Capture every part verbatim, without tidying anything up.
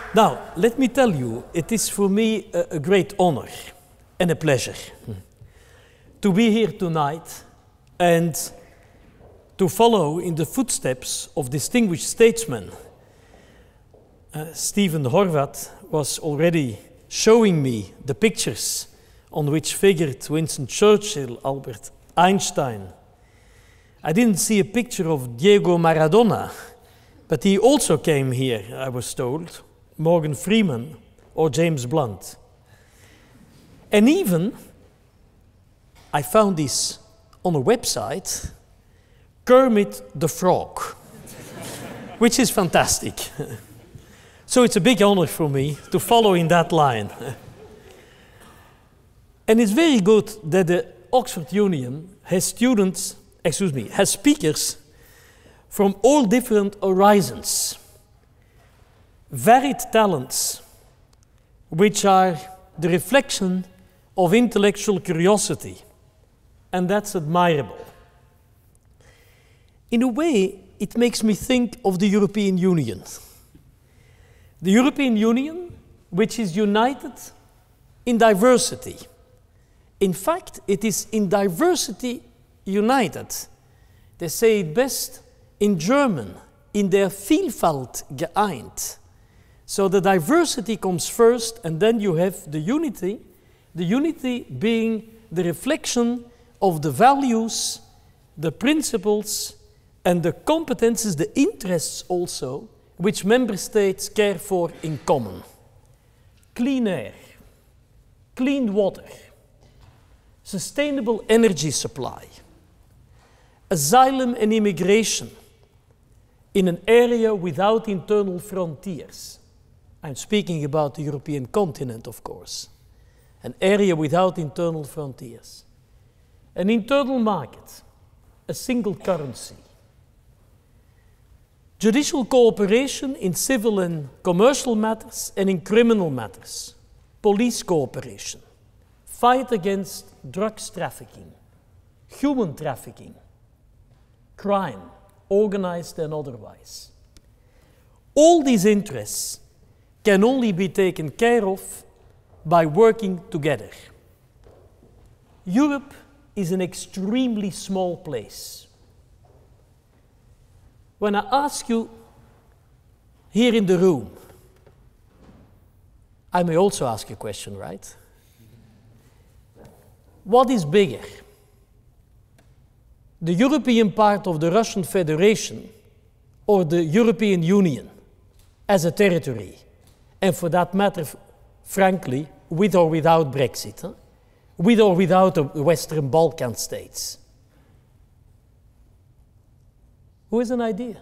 Now, let me tell you, it is for me a, a great honor and a pleasure to be here tonight and to follow in the footsteps of distinguished statesmen. Uh, Stephen Horvath was already showing me the pictures on which figured Winston Churchill, Albert Einstein. I didn't see a picture of Diego Maradona, but he also came here, I was told, Morgan Freeman or James Blunt. And even, I found this on a website, Kermit the Frog, which is fantastic. So it's a big honor for me to follow in that line. And it's very good that the Oxford Union has students, excuse me, has speakers from all different horizons, varied talents, which are the reflection of intellectual curiosity, and that's admirable. In a way, it makes me think of the European Union. The European Union, which is united in diversity. In fact, it is in diversity united. They say it best in German, in der Vielfalt geeint. So the diversity comes first, and then you have the unity, the unity being the reflection of the values, the principles, and the competences, the interests also, which member states care for in common. Clean air, clean water, sustainable energy supply, asylum and immigration in an area without internal frontiers. I'm speaking about the European continent, of course. An area without internal frontiers. An internal market, a single currency. Judicial cooperation in civil and commercial matters and in criminal matters. Police cooperation. Fight against drugs trafficking, human trafficking, crime, organized and otherwise. All these interests can only be taken care of by working together. Europe is an extremely small place. When I ask you here in the room, I may also ask a question, right? What is bigger? The European part of the Russian Federation or the European Union as a territory? And for that matter, frankly, with or without Brexit, huh? With or without the Western Balkan states. Who has an idea?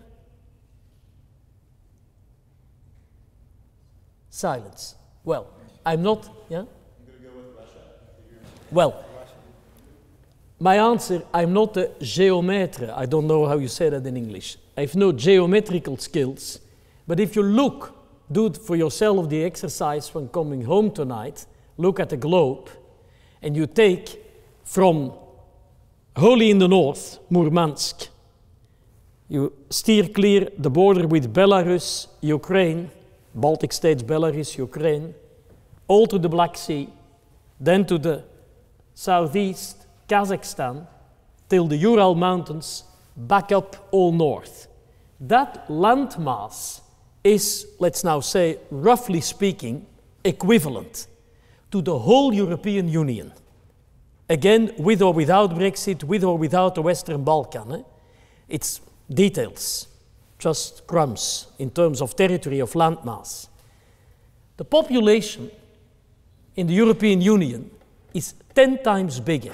Silence. Well, I'm not, yeah? I'm going to go with Russia. Well, my answer, I'm not a geometer. I don't know how you say that in English. I have no geometrical skills. But if you look, do it for yourself the exercise when coming home tonight, look at the globe, and you take from wholly in the north, Murmansk, you steer clear the border with Belarus, Ukraine, Baltic states, Belarus, Ukraine, all to the Black Sea, then to the southeast, Kazakhstan, till the Ural Mountains, back up all north. That landmass is, let's now say, roughly speaking, equivalent to the whole European Union. Again, with or without Brexit, with or without the Western Balkan. Eh? It's details, just crumbs in terms of territory of landmass. The population in the European Union is ten times bigger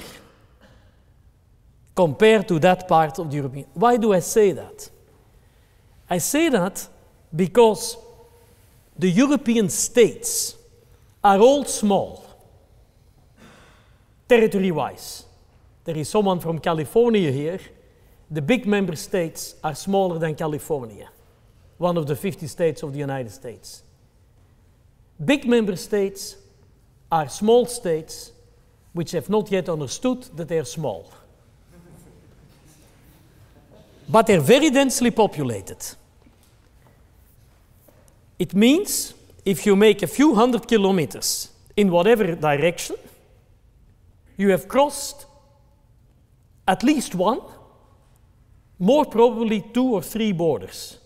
compared to that part of the European. Why do I say that? I say that because the European states are all small, territory-wise. There is someone from California here. The big member states are smaller than California, one of the fifty states of the United States. Big member states are small states which have not yet understood that they are small. But they're very densely populated. It means if you make a few hundred kilometers in whatever direction, you have crossed at least one, more probably two or three borders.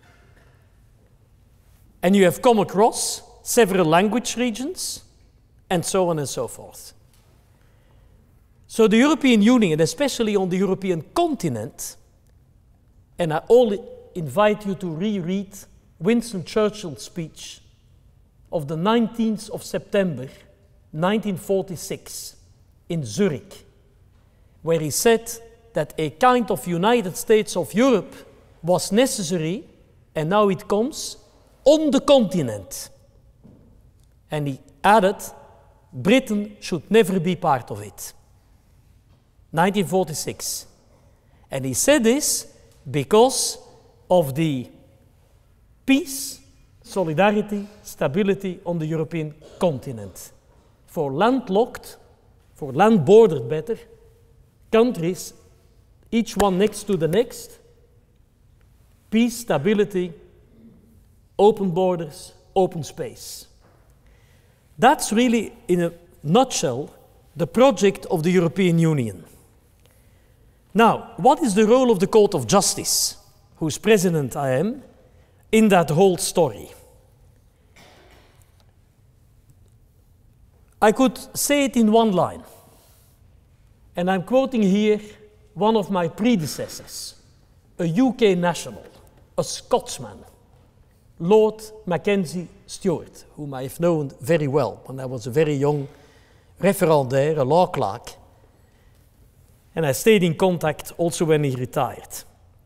And you have come across several language regions, and so on and so forth. So the European Union, and especially on the European continent, and I only invite you to reread Winston Churchill's speech of the nineteenth of September, nineteen forty-six, in Zurich, where he said that a kind of United States of Europe was necessary, and now it comes on the continent. And he added, Britain should never be part of it. nineteen forty-six. And he said this because of the peace, solidarity, stability on the European continent. For landlocked, for land-bordered better, countries, each one next to the next, peace, stability, open borders, open space. That's really, in a nutshell, the project of the European Union. Now, what is the role of the Court of Justice, whose president I am, in that whole story? I could say it in one line, and I'm quoting here one of my predecessors, a U K national, a Scotsman, Lord Mackenzie Stuart, whom I have known very well when I was a very young referendaire, a law clerk, and I stayed in contact also when he retired.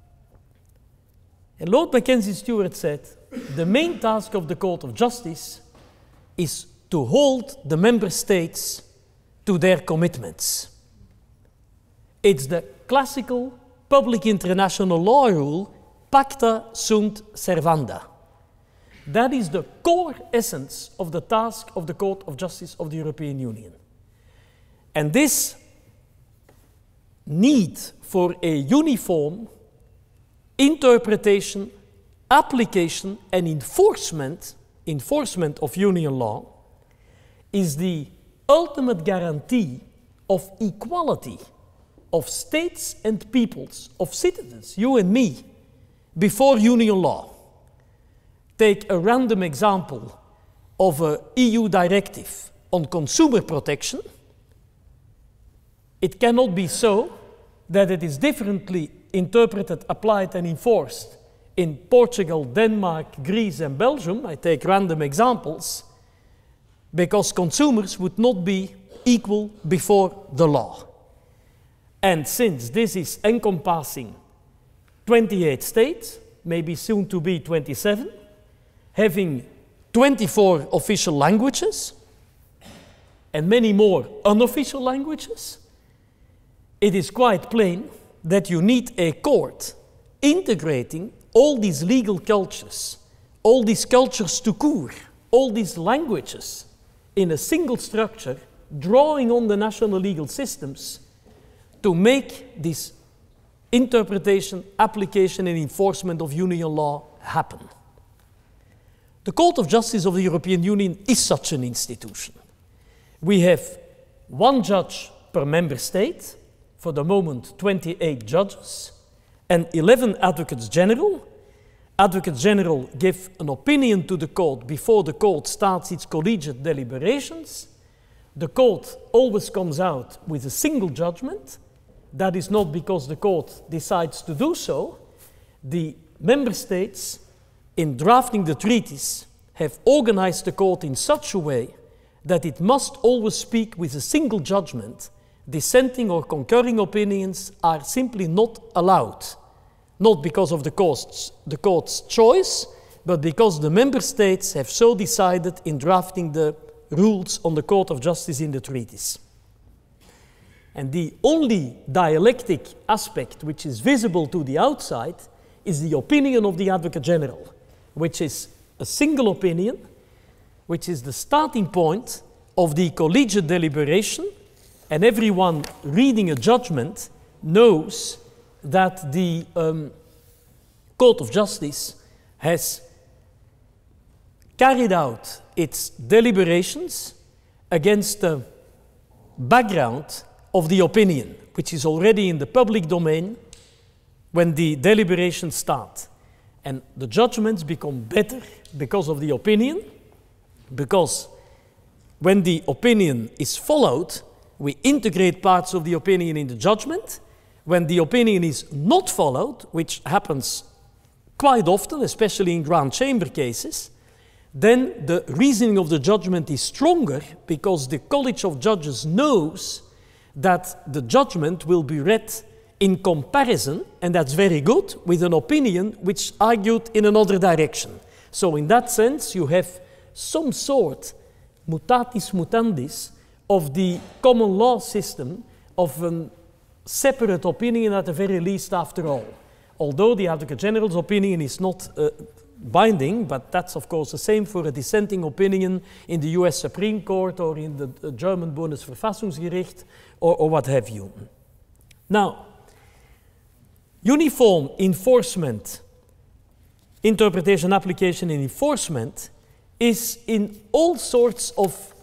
And Lord Mackenzie Stuart said, the main task of the Court of Justice is to hold the member states to their commitments. It's the classical public international law rule, pacta sunt servanda. That is the core essence of the task of the Court of Justice of the European Union. And this need for a uniform interpretation, application, and enforcement, enforcement of union law is the ultimate guarantee of equality of states and peoples, of citizens, you and me, before union law. Take a random example of an E U directive on consumer protection. It cannot be so that it is differently interpreted, applied, and enforced in Portugal, Denmark, Greece, and Belgium. I take random examples because consumers would not be equal before the law. And since this is encompassing twenty-eight states, maybe soon to be twenty-seven, having twenty-four official languages and many more unofficial languages, it is quite plain that you need a court integrating all these legal cultures, all these cultures to court, all these languages in a single structure, drawing on the national legal systems to make this interpretation, application, and enforcement of union law happen. The Court of Justice of the European Union is such an institution. We have one judge per member state, for the moment twenty-eight judges, and eleven advocates general. Advocates general give an opinion to the court before the court starts its collegiate deliberations. The court always comes out with a single judgment. That is not because the court decides to do so. The member states, in drafting the treaties, have organized the court in such a way that it must always speak with a single judgment. Dissenting or concurring opinions are simply not allowed, not because of the court's, the court's choice, but because the member states have so decided in drafting the rules on the Court of Justice in the treaties. And the only dialectic aspect which is visible to the outside is the opinion of the Advocate General, which is a single opinion, which is the starting point of the collegiate deliberation, and everyone reading a judgment knows that the um, Court of Justice has carried out its deliberations against the background of the opinion, which is already in the public domain when the deliberations start. And the judgments become better because of the opinion, because when the opinion is followed, we integrate parts of the opinion in the judgment. When the opinion is not followed, which happens quite often, especially in grand chamber cases, then the reasoning of the judgment is stronger because the College of Judges knows that the judgment will be read in comparison, and that's very good, with an opinion which argued in another direction. So in that sense, you have some sort, mutatis mutandis, of the common law system of a separate opinion at the very least after all. Although the Advocate General's opinion is not uh, binding, but that's of course the same for a dissenting opinion in the U S Supreme Court or in the uh, German Bundesverfassungsgericht or, or what have you. Now, uniform enforcement, interpretation, application, and enforcement is in all sorts of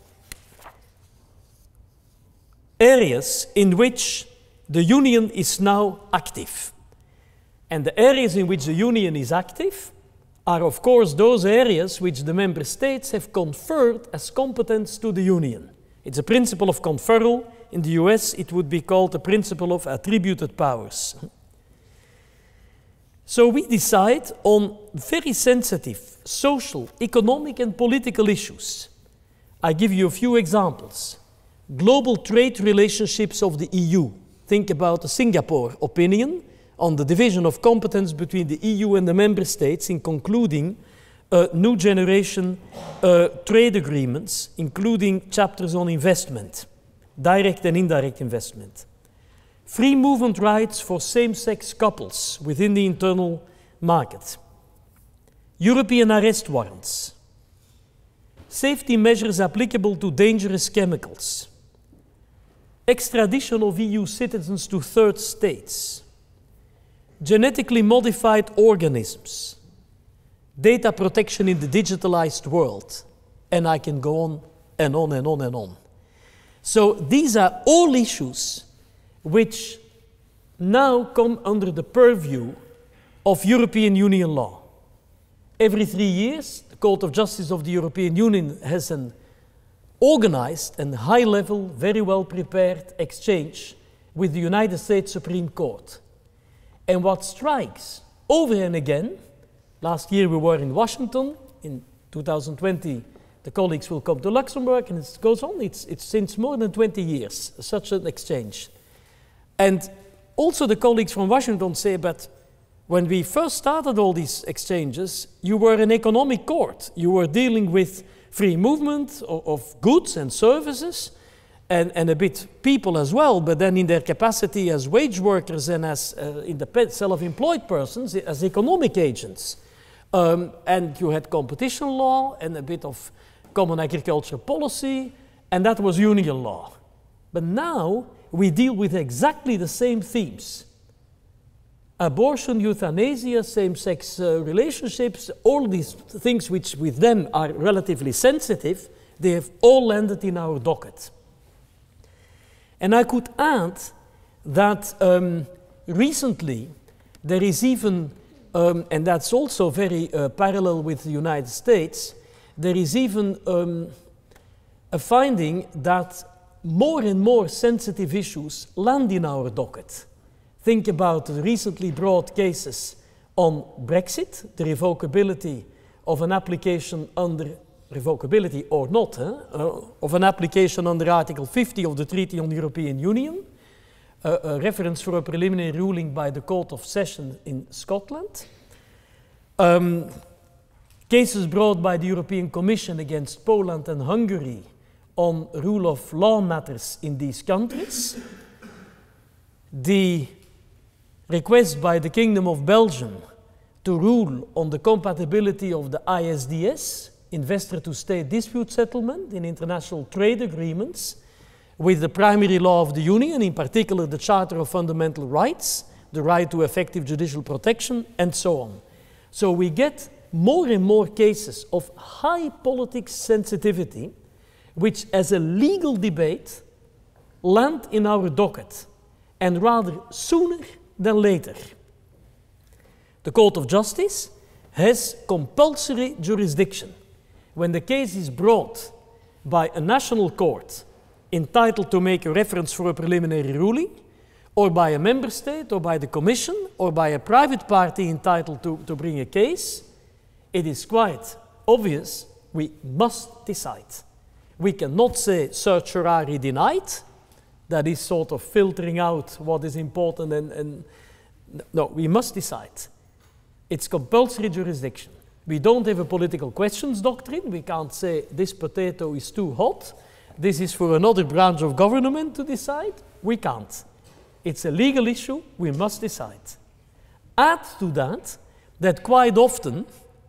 areas in which the Union is now active. And the areas in which the Union is active are, of course, those areas which the member states have conferred as competence to the Union. It's a principle of conferral. In the U S, it would be called the principle of attributed powers. So we decide on very sensitive social, economic, and political issues. I give you a few examples. Global trade relationships of the E U. Think about the Singapore opinion on the division of competence between the E U and the member states in concluding uh, new generation uh, trade agreements, including chapters on investment, direct and indirect investment. Free movement rights for same-sex couples within the internal market. European arrest warrants. Safety measures applicable to dangerous chemicals. Extradition of E U citizens to third states. Genetically modified organisms. Data protection in the digitalized world. And I can go on and on and on and on. So these are all issues which now come under the purview of European Union law. Every three years, the Court of Justice of the European Union has an organized and high-level, very well-prepared exchange with the United States Supreme Court. And what strikes over and again, last year we were in Washington, in two thousand twenty the colleagues will come to Luxembourg, and it goes on, it's, it's since more than twenty years, such an exchange. And also the colleagues from Washington say, but when we first started all these exchanges, you were an economic court. You were dealing with free movement of, of goods and services, and, and a bit people as well, but then in their capacity as wage workers and as uh, independent self-employed persons, as economic agents. Um, and you had competition law and a bit of common agriculture policy, and that was union law. But now we deal with exactly the same themes. Abortion, euthanasia, same-sex uh, relationships, all these things which with them are relatively sensitive, they have all landed in our docket. And I could add that um, recently there is even, um, and that's also very uh, parallel with the United States, there is even um, a finding that more and more sensitive issues land in our docket. Think about the recently brought cases on Brexit, the revocability of an application under, revocability or not, eh, uh, of an application under Article fifty of the Treaty on the European Union, uh, a reference for a preliminary ruling by the Court of Session in Scotland. Um, cases brought by the European Commission against Poland and Hungary on rule of law matters in these countries. The request by the Kingdom of Belgium to rule on the compatibility of the I S D S, investor-to-state dispute settlement in international trade agreements, with the primary law of the Union, in particular the Charter of Fundamental Rights, the right to effective judicial protection, and so on. So we get more and more cases of high politics sensitivity, which as a legal debate land in our docket, and rather sooner than later. The Court of Justice has compulsory jurisdiction when the case is brought by a national court entitled to make a reference for a preliminary ruling, or by a member state, or by the commission, or by a private party entitled to, to bring a case. It is quite obvious we must decide. We cannot say certiorari denied, that is sort of filtering out what is important, and, and no, we must decide. It's compulsory jurisdiction. We don't have a political questions doctrine. We can't say this potato is too hot. This is for another branch of government to decide. We can't. It's a legal issue. We must decide. Add to that that quite often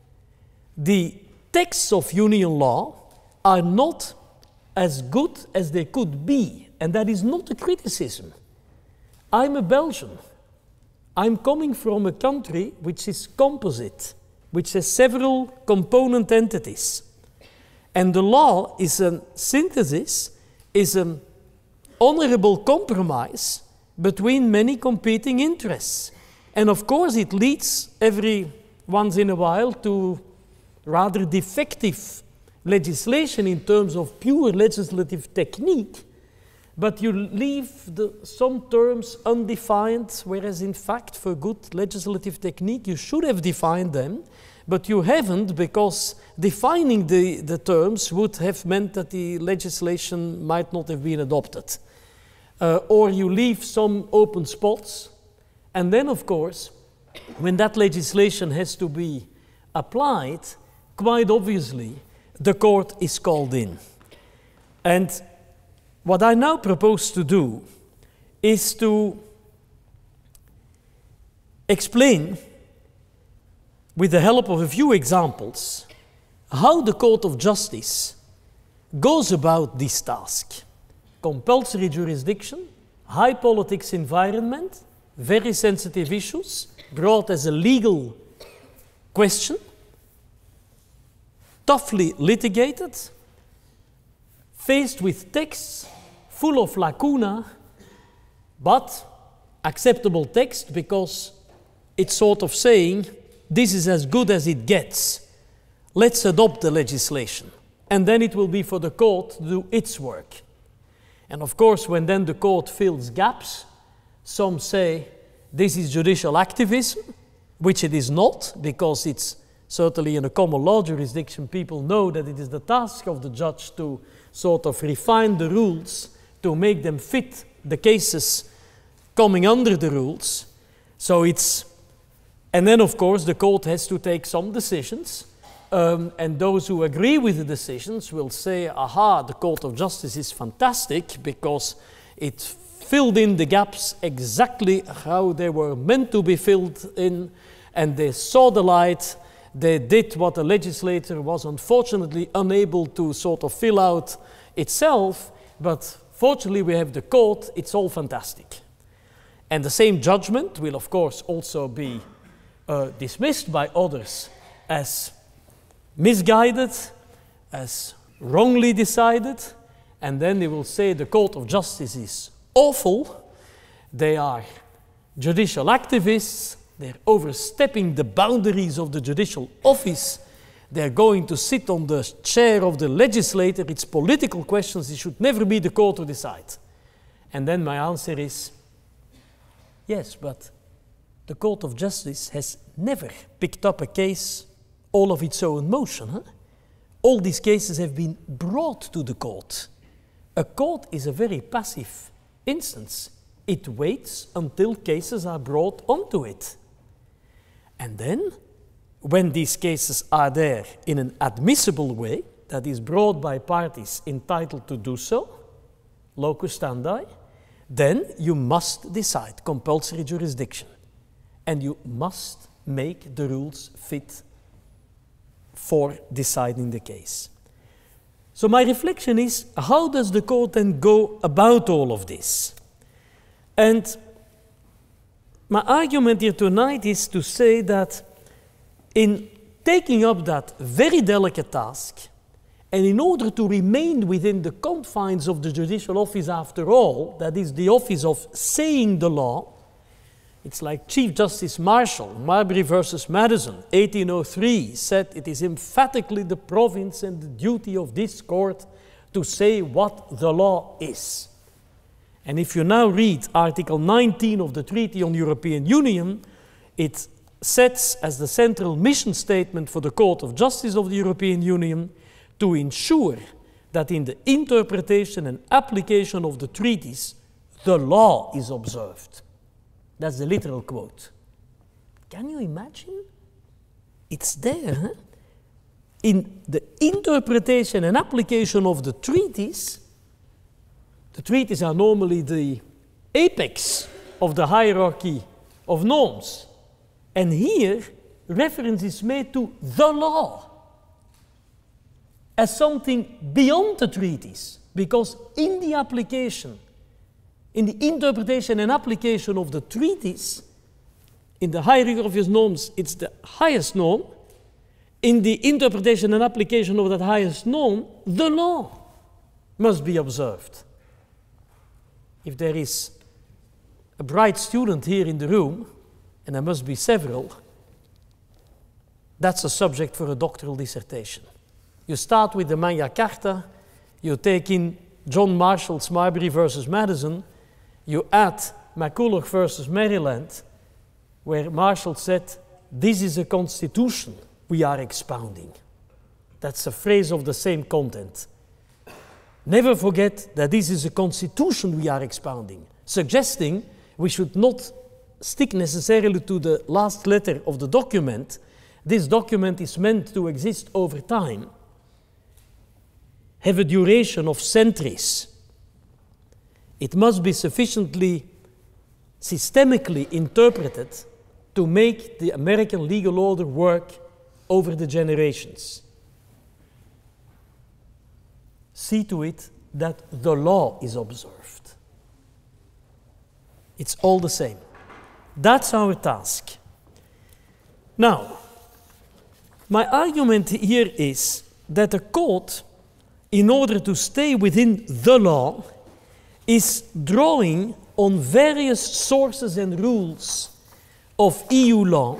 the texts of union law are not as good as they could be. And that is not a criticism. I'm a Belgian. I'm coming from a country which is composite, which has several component entities. And the law is a synthesis, is an honorable compromise between many competing interests. And of course it leads every once in a while to rather defective legislation in terms of pure legislative technique, but you leave the, some terms undefined, whereas in fact for good legislative technique you should have defined them, but you haven't, because defining the, the terms would have meant that the legislation might not have been adopted. Uh, or you leave some open spots, and then of course when that legislation has to be applied, quite obviously the court is called in. And what I now propose to do is to explain, with the help of a few examples, how the Court of Justice goes about this task. Compulsory jurisdiction, high politics environment, very sensitive issues, brought as a legal question, toughly litigated, faced with texts full of lacuna, but acceptable text because it's sort of saying, this is as good as it gets. Let's adopt the legislation. And then it will be for the court to do its work. And of course, when then the court fills gaps, some say this is judicial activism, which it is not, because it's certainly in a common law jurisdiction, people know that it is the task of the judge to sort of refine the rules to make them fit the cases coming under the rules. So it's, and then of course the court has to take some decisions, um, and those who agree with the decisions will say, aha, the Court of Justice is fantastic because it filled in the gaps exactly how they were meant to be filled in, and they saw the light. They did what the legislator was unfortunately unable to sort of fill out itself, but fortunately we have the court, it's all fantastic. And the same judgment will of course also be uh, dismissed by others as misguided, as wrongly decided, and then they will say the Court of Justice is awful, they are judicial activists, they're overstepping the boundaries of the judicial office. They're going to sit on the chair of the legislator. It's political questions. It should never be the court to decide. And then my answer is, yes, but the Court of Justice has never picked up a case all of its own motion. Huh? All these cases have been brought to the court. A court is a very passive instance. It waits until cases are brought onto it. And then, when these cases are there in an admissible way, that is brought by parties entitled to do so, locus standi, then you must decide compulsory jurisdiction. And you must make the rules fit for deciding the case. So my reflection is, how does the court then go about all of this? And my argument here tonight is to say that in taking up that very delicate task, and in order to remain within the confines of the judicial office after all, that is the office of saying the law, it's like Chief Justice Marshall, Marbury versus Madison, eighteen oh three, said it is emphatically the province and the duty of this court to say what the law is. And if you now read Article nineteen of the Treaty on European Union, it sets as the central mission statement for the Court of Justice of the European Union to ensure that in the interpretation and application of the treaties, the law is observed. That's the literal quote. Can you imagine? It's there. Huh? In the interpretation and application of the treaties, the treaties are normally the apex of the hierarchy of norms. And here, reference is made to the law as something beyond the treaties, because in the application, in the interpretation and application of the treaties, in the hierarchy of norms, it's the highest norm. In the interpretation and application of that highest norm, the law must be observed. If there is a bright student here in the room, and there must be several, that's a subject for a doctoral dissertation. You start with the Magna Carta, you take in John Marshall's Marbury versus Madison, you add McCulloch versus Maryland, where Marshall said, this is a constitution we are expounding. That's a phrase of the same content. Never forget that this is a constitution we are expounding, suggesting we should not stick necessarily to the last letter of the document. This document is meant to exist over time, have a duration of centuries. It must be sufficiently systemically interpreted to make the American legal order work over the generations. See to it that the law is observed. It's all the same. That's our task. Now, my argument here is that a court, in order to stay within the law, is drawing on various sources and rules of E U law,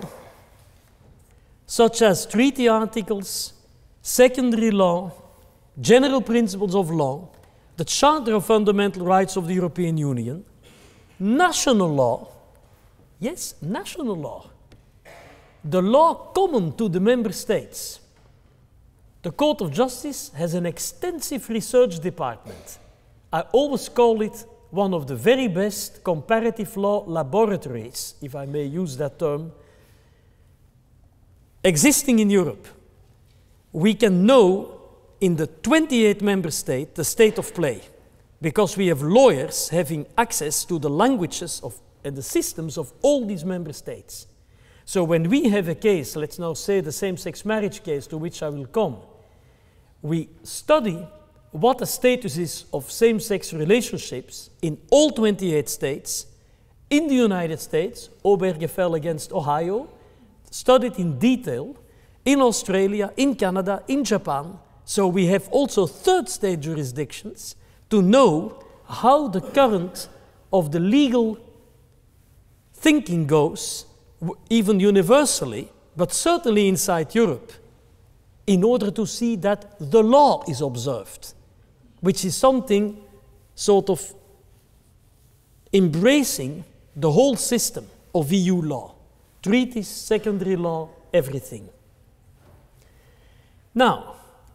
such as treaty articles, secondary law, general principles of law, the Charter of Fundamental Rights of the European Union, national law, yes, national law, the law common to the member states. The Court of Justice has an extensive research department. I always call it one of the very best comparative law laboratories, if I may use that term, existing in Europe. We can know in the twenty-eight member states the state of play, because we have lawyers having access to the languages of, and the systems of all these member states. So when we have a case, let's now say the same-sex marriage case to which I will come, we study what the status is of same-sex relationships in all twenty-eight states, in the United States, Obergefell against Ohio, studied in detail, in Australia, in Canada, in Japan. So we have also third state jurisdictions to know how the current of the legal thinking goes, even universally, but certainly inside Europe, in order to see that the law is observed, which is something sort of embracing the whole system of E U law, treaties, secondary law, everything. Now,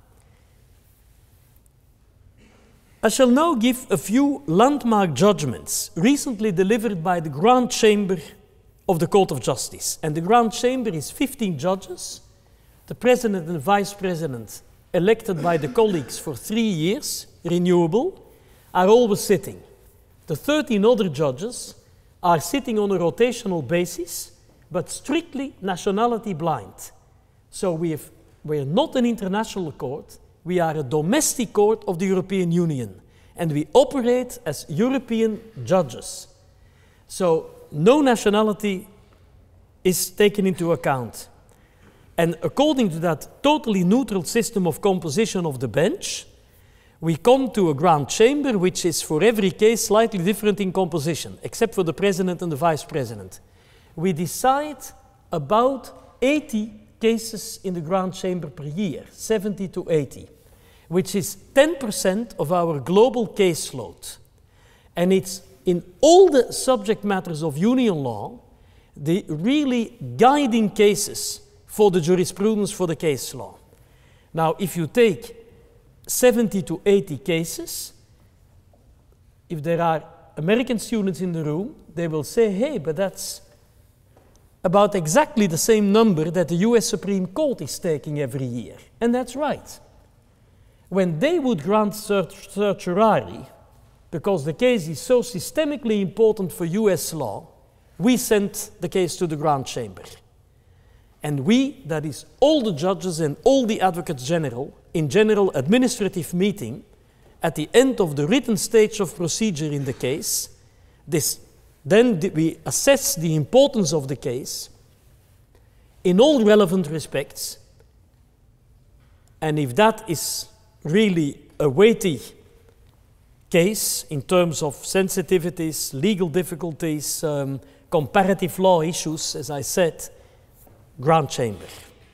I shall now give a few landmark judgments recently delivered by the Grand Chamber of the Court of Justice. And the Grand Chamber is fifteen judges, the President and Vice President elected by the colleagues for three years, renewable, are always sitting. The thirteen other judges are sitting on a rotational basis, but strictly nationality blind. So we have, we're not an international court, we are a domestic court of the European Union, and we operate as European judges. So no nationality is taken into account. And according to that totally neutral system of composition of the bench, we come to a grand chamber which is for every case slightly different in composition, except for the president and the vice president. We decide about eighty cases in the grand chamber per year, seventy to eighty, which is ten percent of our global caseload. And it's in all the subject matters of union law, the really guiding cases for the jurisprudence for the case law. Now, if you take seventy to eighty cases, if there are American students in the room, they will say, hey, but that's about exactly the same number that the U S Supreme Court is taking every year. And that's right. When they would grant certiorari, because the case is so systemically important for U S law, we sent the case to the Grand Chamber. And we, that is all the judges and all the advocates general, in general administrative meeting, at the end of the written stage of procedure in the case, this, then we assess the importance of the case in all relevant respects. And if that is really a weighty case in terms of sensitivities, legal difficulties, um, comparative law issues, as I said, Grand Chamber.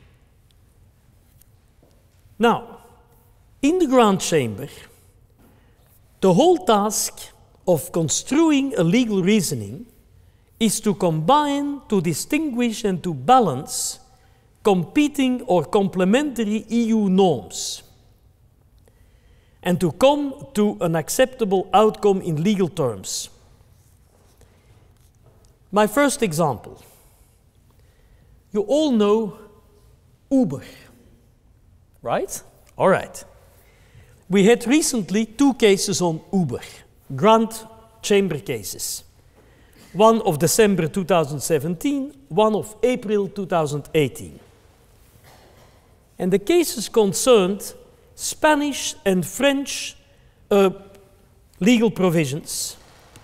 Now, in the Grand Chamber, the whole task of construing a legal reasoning is to combine, to distinguish, and to balance competing or complementary E U norms, and to come to an acceptable outcome in legal terms. My first example. You all know Uber, right? All right. We had recently two cases on Uber, Grand Chamber cases. One of December two thousand seventeen, one of April two thousand eighteen. And the cases concerned Spanish and French uh, legal provisions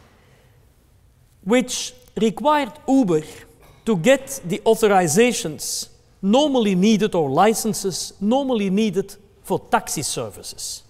which required Uber to get the authorizations normally needed or licenses normally needed for taxi services.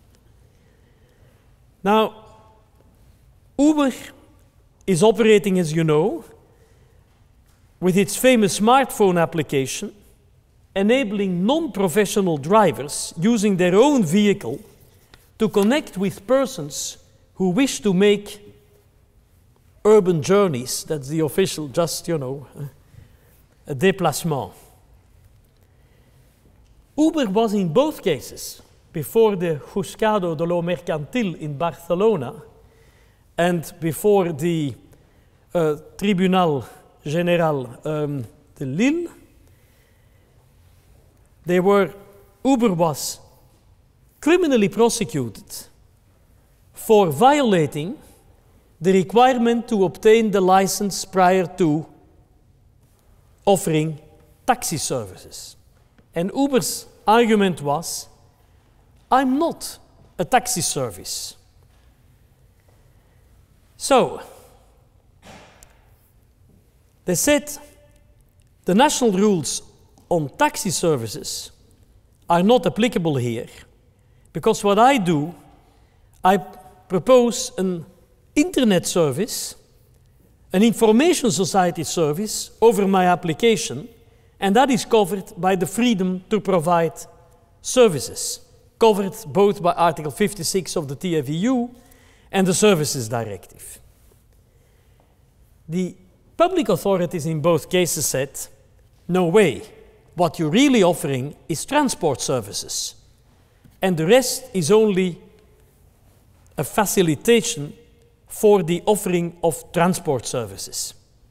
Now, Uber is operating, as you know, with its famous smartphone application, enabling non-professional drivers using their own vehicle to connect with persons who wish to make urban journeys. That's the official, just, you know, a déplacement. Uber was in both cases, before the Juzgado de lo Mercantil in Barcelona and before the uh, Tribunal General um, de Lille. They were, Uber was criminally prosecuted for violating the requirement to obtain the license prior to offering taxi services. And Uber's argument was, I'm not a taxi service. So, they said the national rules on taxi services are not applicable here, because what I do, I propose an internet service, an information society service over my application, and that is covered by the freedom to provide services, covered both by Article fifty-six of the T F E U and the Services Directive. The public authorities in both cases said, no way, what you're really offering is transport services, and the rest is only a facilitation for the offering of transport services.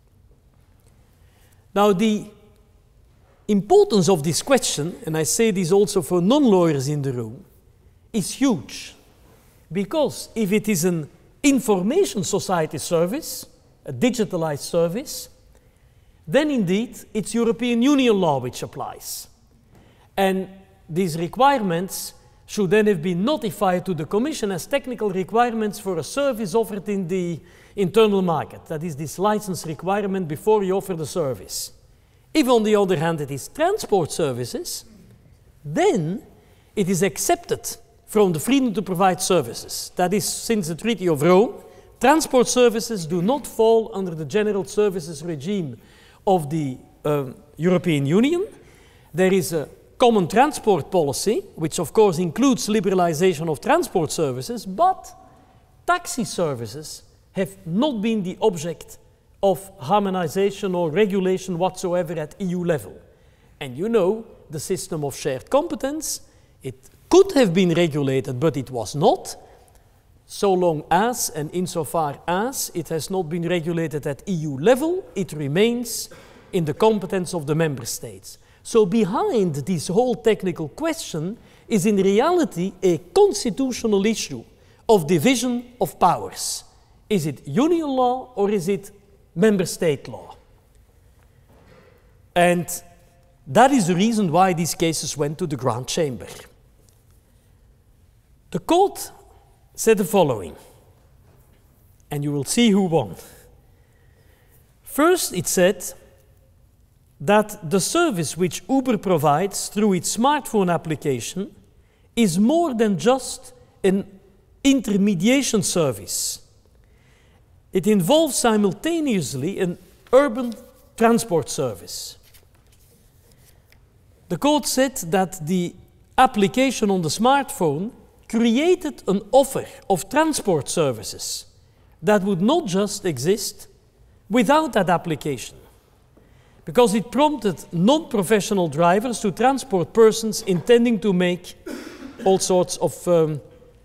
Now, the importance of this question, and I say this also for non-lawyers in the room, is huge. Because if it is an information society service, a digitalized service, then indeed it's European Union law which applies. And these requirements should then have been notified to the Commission as technical requirements for a service offered in the internal market. That is this license requirement before you offer the service. If, on the other hand, it is transport services, then it is accepted from the freedom to provide services. That is, since the Treaty of Rome, transport services do not fall under the general services regime of the uh, European Union. There is a common transport policy, which of course includes liberalization of transport services, but taxi services have not been the object of harmonization or regulation whatsoever at E U level. And you know the system of shared competence. It could have been regulated, but it was not, so long as and insofar as it has not been regulated at E U level, it remains in the competence of the member states. So behind this whole technical question is in reality a constitutional issue of division of powers. Is it union law or is it member state law? And that is the reason why these cases went to the Grand Chamber. The court said the following, and you will see who won. First, it said that the service which Uber provides through its smartphone application is more than just an intermediation service. It involves simultaneously an urban transport service. The court said that the application on the smartphone created an offer of transport services that would not just exist without that application, because it prompted non-professional drivers to transport persons intending to make all sorts of um,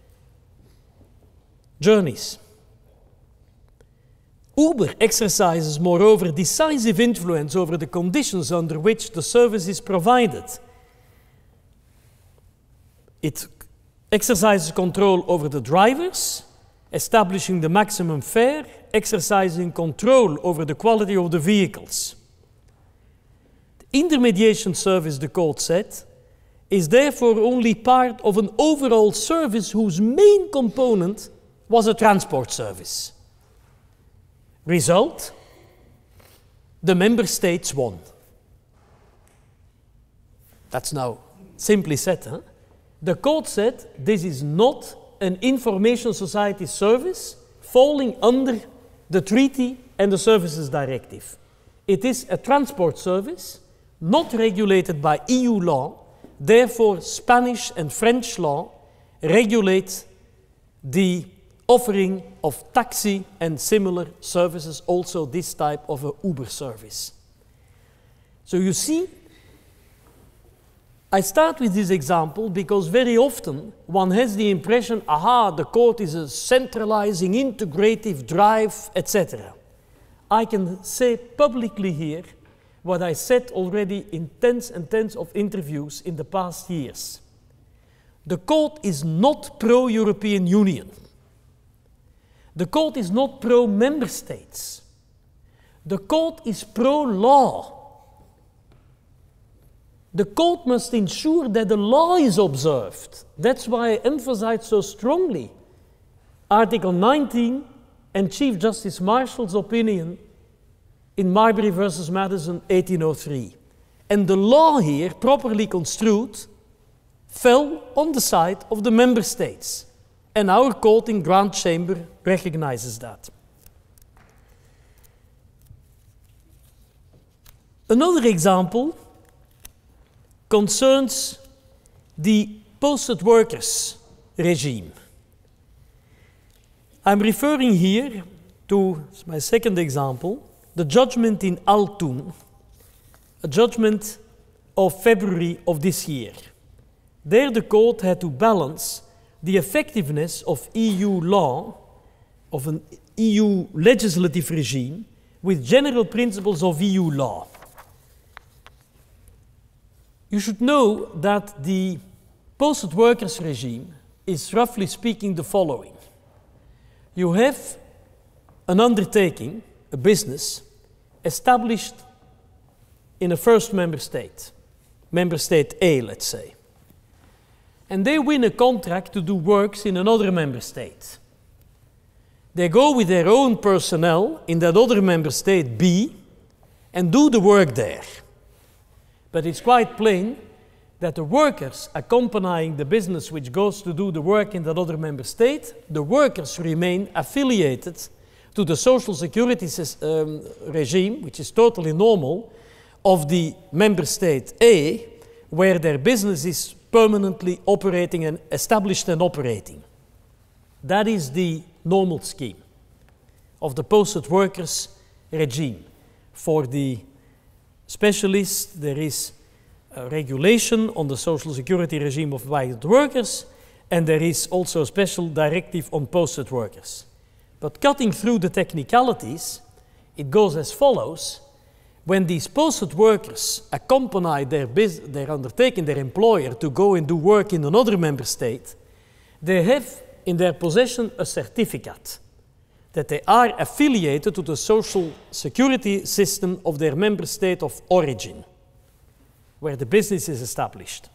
journeys. Uber exercises, moreover, decisive influence over the conditions under which the service is provided. It exercises control over the drivers, establishing the maximum fare, exercising control over the quality of the vehicles. The intermediation service, the court said, is therefore only part of an overall service whose main component was a transport service. Result, the member states won. That's now simply said. Huh? The court said this is not an information society service falling under the treaty and the services directive. It is a transport service not regulated by E U law, therefore Spanish and French law regulate the offering of taxi and similar services, also this type of a Uber service. So you see, I start with this example because very often one has the impression, aha, the court is a centralizing, integrative drive, et cetera. I can say publicly here what I said already in tens and tens of interviews in the past years. The court is not pro-European Union. The court is not pro-member states. The court is pro-law. The court must ensure that the law is observed. That's why I emphasize so strongly Article nineteen and Chief Justice Marshall's opinion in Marbury versus Madison, eighteen oh three. And the law here, properly construed, fell on the side of the member states. And our court in Grand Chamber recognizes that. Another example concerns the posted workers regime. I'm referring here to my second example, the judgment in Altun, a judgment of February of this year. There the court had to balance the effectiveness of E U law, of an E U legislative regime, with general principles of E U law. You should know that the posted workers regime is roughly speaking the following. You have an undertaking, a business, established in a first member state, member state A, let's say. And they win a contract to do works in another member state. They go with their own personnel in that other member state B and do the work there. But it's quite plain that the workers accompanying the business which goes to do the work in that other member state, the workers remain affiliated to the social security um, regime, which is totally normal, of the member state A, where their business is permanently operating and established and operating. That is the normal scheme of the posted workers regime. For the specialists, there is a regulation on the social security regime of migrant workers, and there is also a special directive on posted workers. But cutting through the technicalities, it goes as follows. When these posted workers accompany their, their undertaking, their employer, to go and do work in another member state, they have in their possession a certificate that they are affiliated to the social security system of their member state of origin, where the business is established.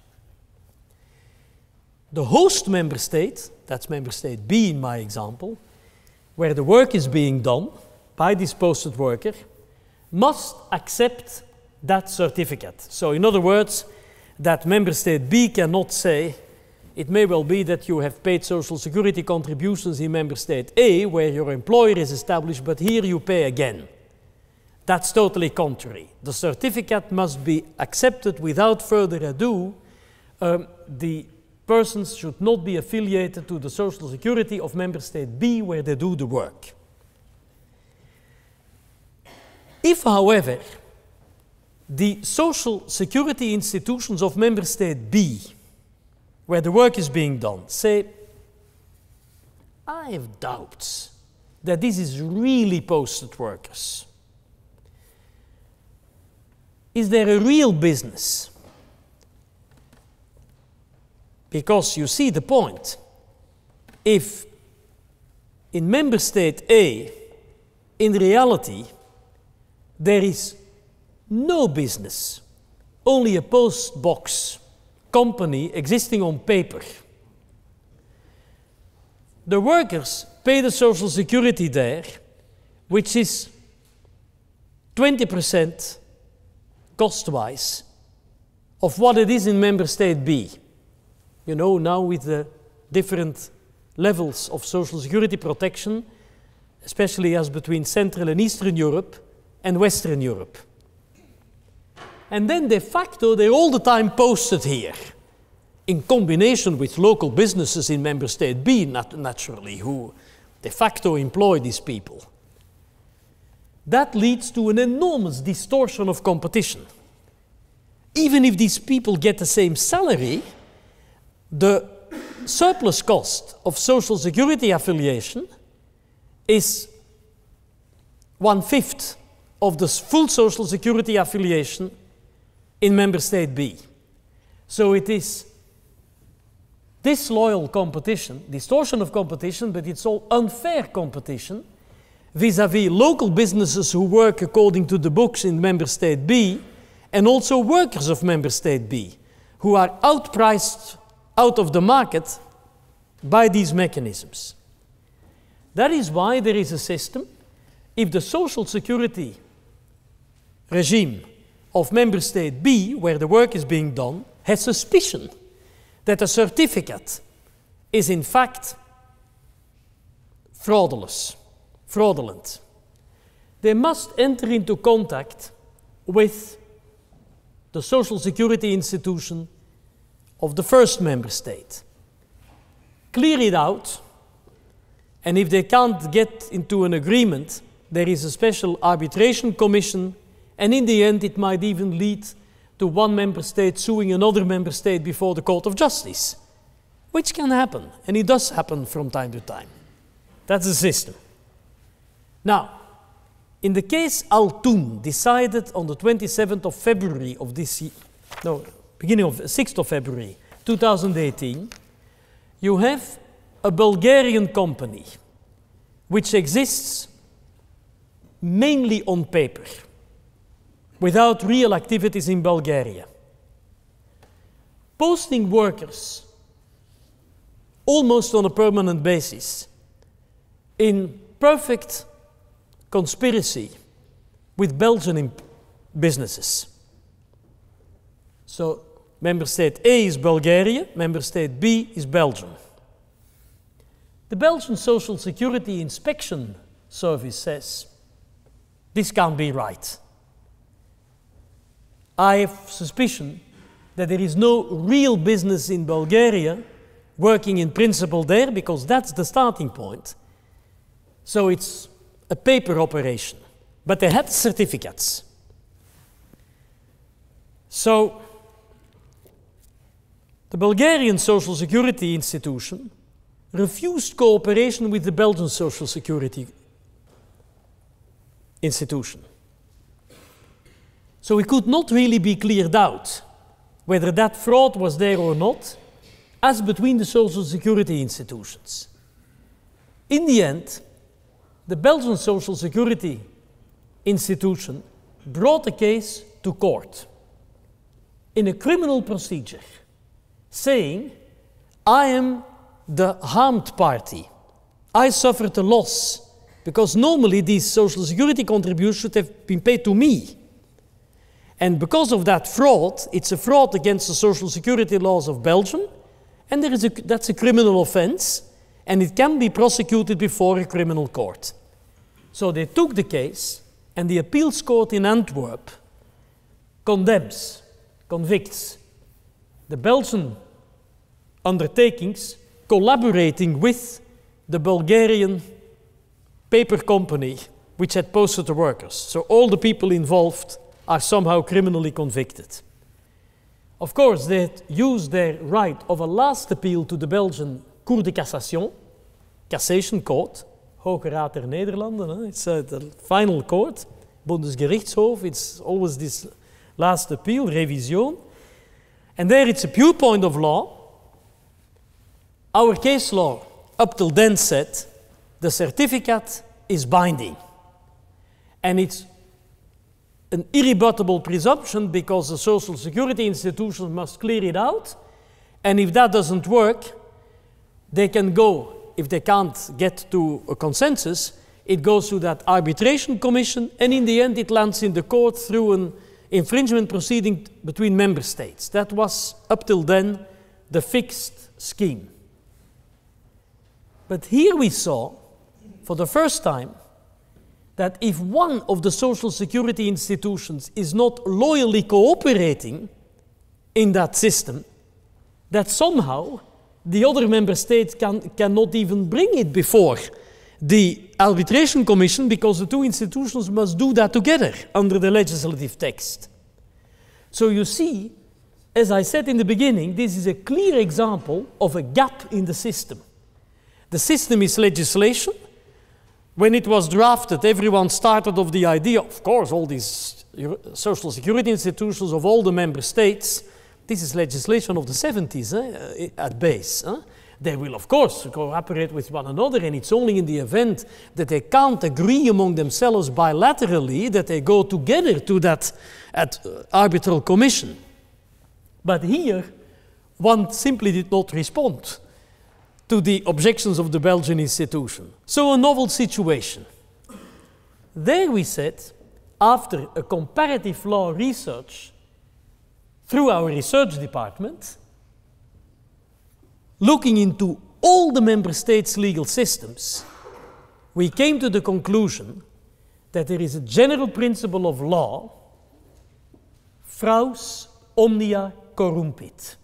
The host member state, that's member state B in my example, where the work is being done by this posted worker, must accept that certificate. So in other words, that member state B cannot say, it may well be that you have paid social security contributions in member state A, where your employer is established, but here you pay again. That's totally contrary. The certificate must be accepted without further ado. Um, the persons should not be affiliated to the social security of member state B, where they do the work. If, however, the social security institutions of member state B, where the work is being done, say, I have doubts that this is really posted workers. Is there a real business? Because you see the point. If in member state A, in reality, there is no business, only a post box company existing on paper. The workers pay the social security there, which is twenty percent cost-wise of what it is in member state B. You know, now with the different levels of social security protection, especially as between Central and Eastern Europe and Western Europe. And then de facto, they're all the time posted here, in combination with local businesses in member state B, nat naturally, who de facto employ these people. That leads to an enormous distortion of competition. Even if these people get the same salary, the surplus cost of social security affiliation is one-fifth of the full social security affiliation in member state B. So it is disloyal competition, distortion of competition, but it's all unfair competition vis-à-vis local businesses who work according to the books in member state B, and also workers of member state B, who are outpriced out of the market by these mechanisms. That is why there is a system. If the social security regime of member state B, where the work is being done, has suspicion that a certificate is in fact fraudulous, fraudulent, they must enter into contact with the social security institution of the first member state. Clear it out, and if they can't get into an agreement, there is a special arbitration commission, and in the end it might even lead to one member state suing another member state before the Court of Justice, which can happen, and it does happen from time to time. That's the system. Now, in the case Altoon, decided on the twenty-seventh of February of this year, no, beginning of sixth of February two thousand eighteen, you have a Bulgarian company which exists mainly on paper, without real activities in Bulgaria, posting workers almost on a permanent basis in perfect conspiracy with Belgian businesses. So member state A is Bulgaria, member state B is Belgium. The Belgian Social Security Inspection Service says, this can't be right. I have suspicion that there is no real business in Bulgaria working in principle there, because that's the starting point. So it's a paper operation. But they had certificates. So the Bulgarian Social Security Institution refused cooperation with the Belgian Social Security Institution. So it could not really be cleared out whether that fraud was there or not, as between the Social Security institutions. In the end, the Belgian Social Security Institution brought a case to court in a criminal procedure, saying, I am the harmed party. I suffered a loss, because normally these Social Security contributions should have been paid to me. And because of that fraud, it's a fraud against the Social Security laws of Belgium, and there is a, that's a criminal offense, and it can be prosecuted before a criminal court. So they took the case, and the appeals court in Antwerp condemns, convicts the Belgian undertakings collaborating with the Bulgarian paper company which had posted the workers. So all the people involved are somehow criminally convicted. Of course, they used their right of a last appeal to the Belgian Cour de Cassation, Cassation Court, Hoge Raad der Nederlanden, huh? It's uh, the final court, Bundesgerichtshof, it's always this last appeal, revision. And there it's a pure point of law. Our case law up till then said the certificate is binding. And it's an irrebuttable presumption because the Social Security institutions must clear it out. And if that doesn't work, they can go, if they can't get to a consensus, it goes to that arbitration commission, and in the end it lands in the court through an infringement proceeding between member states. That was, up till then, the fixed scheme. But here we saw, for the first time, that if one of the Social Security institutions is not loyally cooperating in that system, that somehow the other member states can, cannot even bring it before the arbitration commission, because the two institutions must do that together under the legislative text. So you see, as I said in the beginning, this is a clear example of a gap in the system. The system is legislation. When it was drafted, everyone started off the idea, of course, all these social security institutions of all the member states, this is legislation of the seventies eh, at base. Eh? They will, of course, cooperate with one another, and it's only in the event that they can't agree among themselves bilaterally that they go together to that at, uh, arbitral commission. But here, one simply did not respond to the objections of the Belgian institution. So a novel situation. There we said, after a comparative law research through our research department, looking into all the member states' legal systems, we came to the conclusion that there is a general principle of law, fraus omnia corrumpit.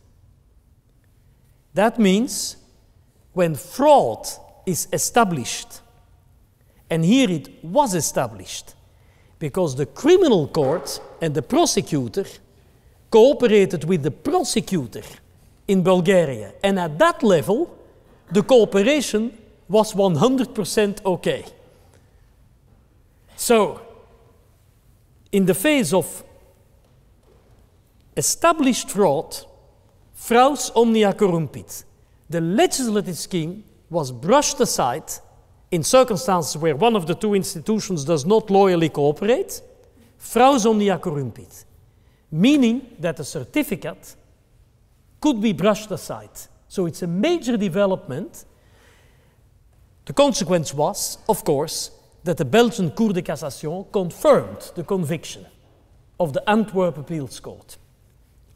That means when fraud is established, and here it was established, because the criminal court and the prosecutor cooperated with the prosecutor in Bulgaria, and at that level, the cooperation was one hundred percent okay. So, in the face of established fraud, fraus omnia corrumpit, the legislative scheme was brushed aside in circumstances where one of the two institutions does not loyally cooperate, fraus omnia corrumpit, meaning that a certificate could be brushed aside. So it's a major development. The consequence was, of course, that the Belgian Cour de Cassation confirmed the conviction of the Antwerp Appeals Court.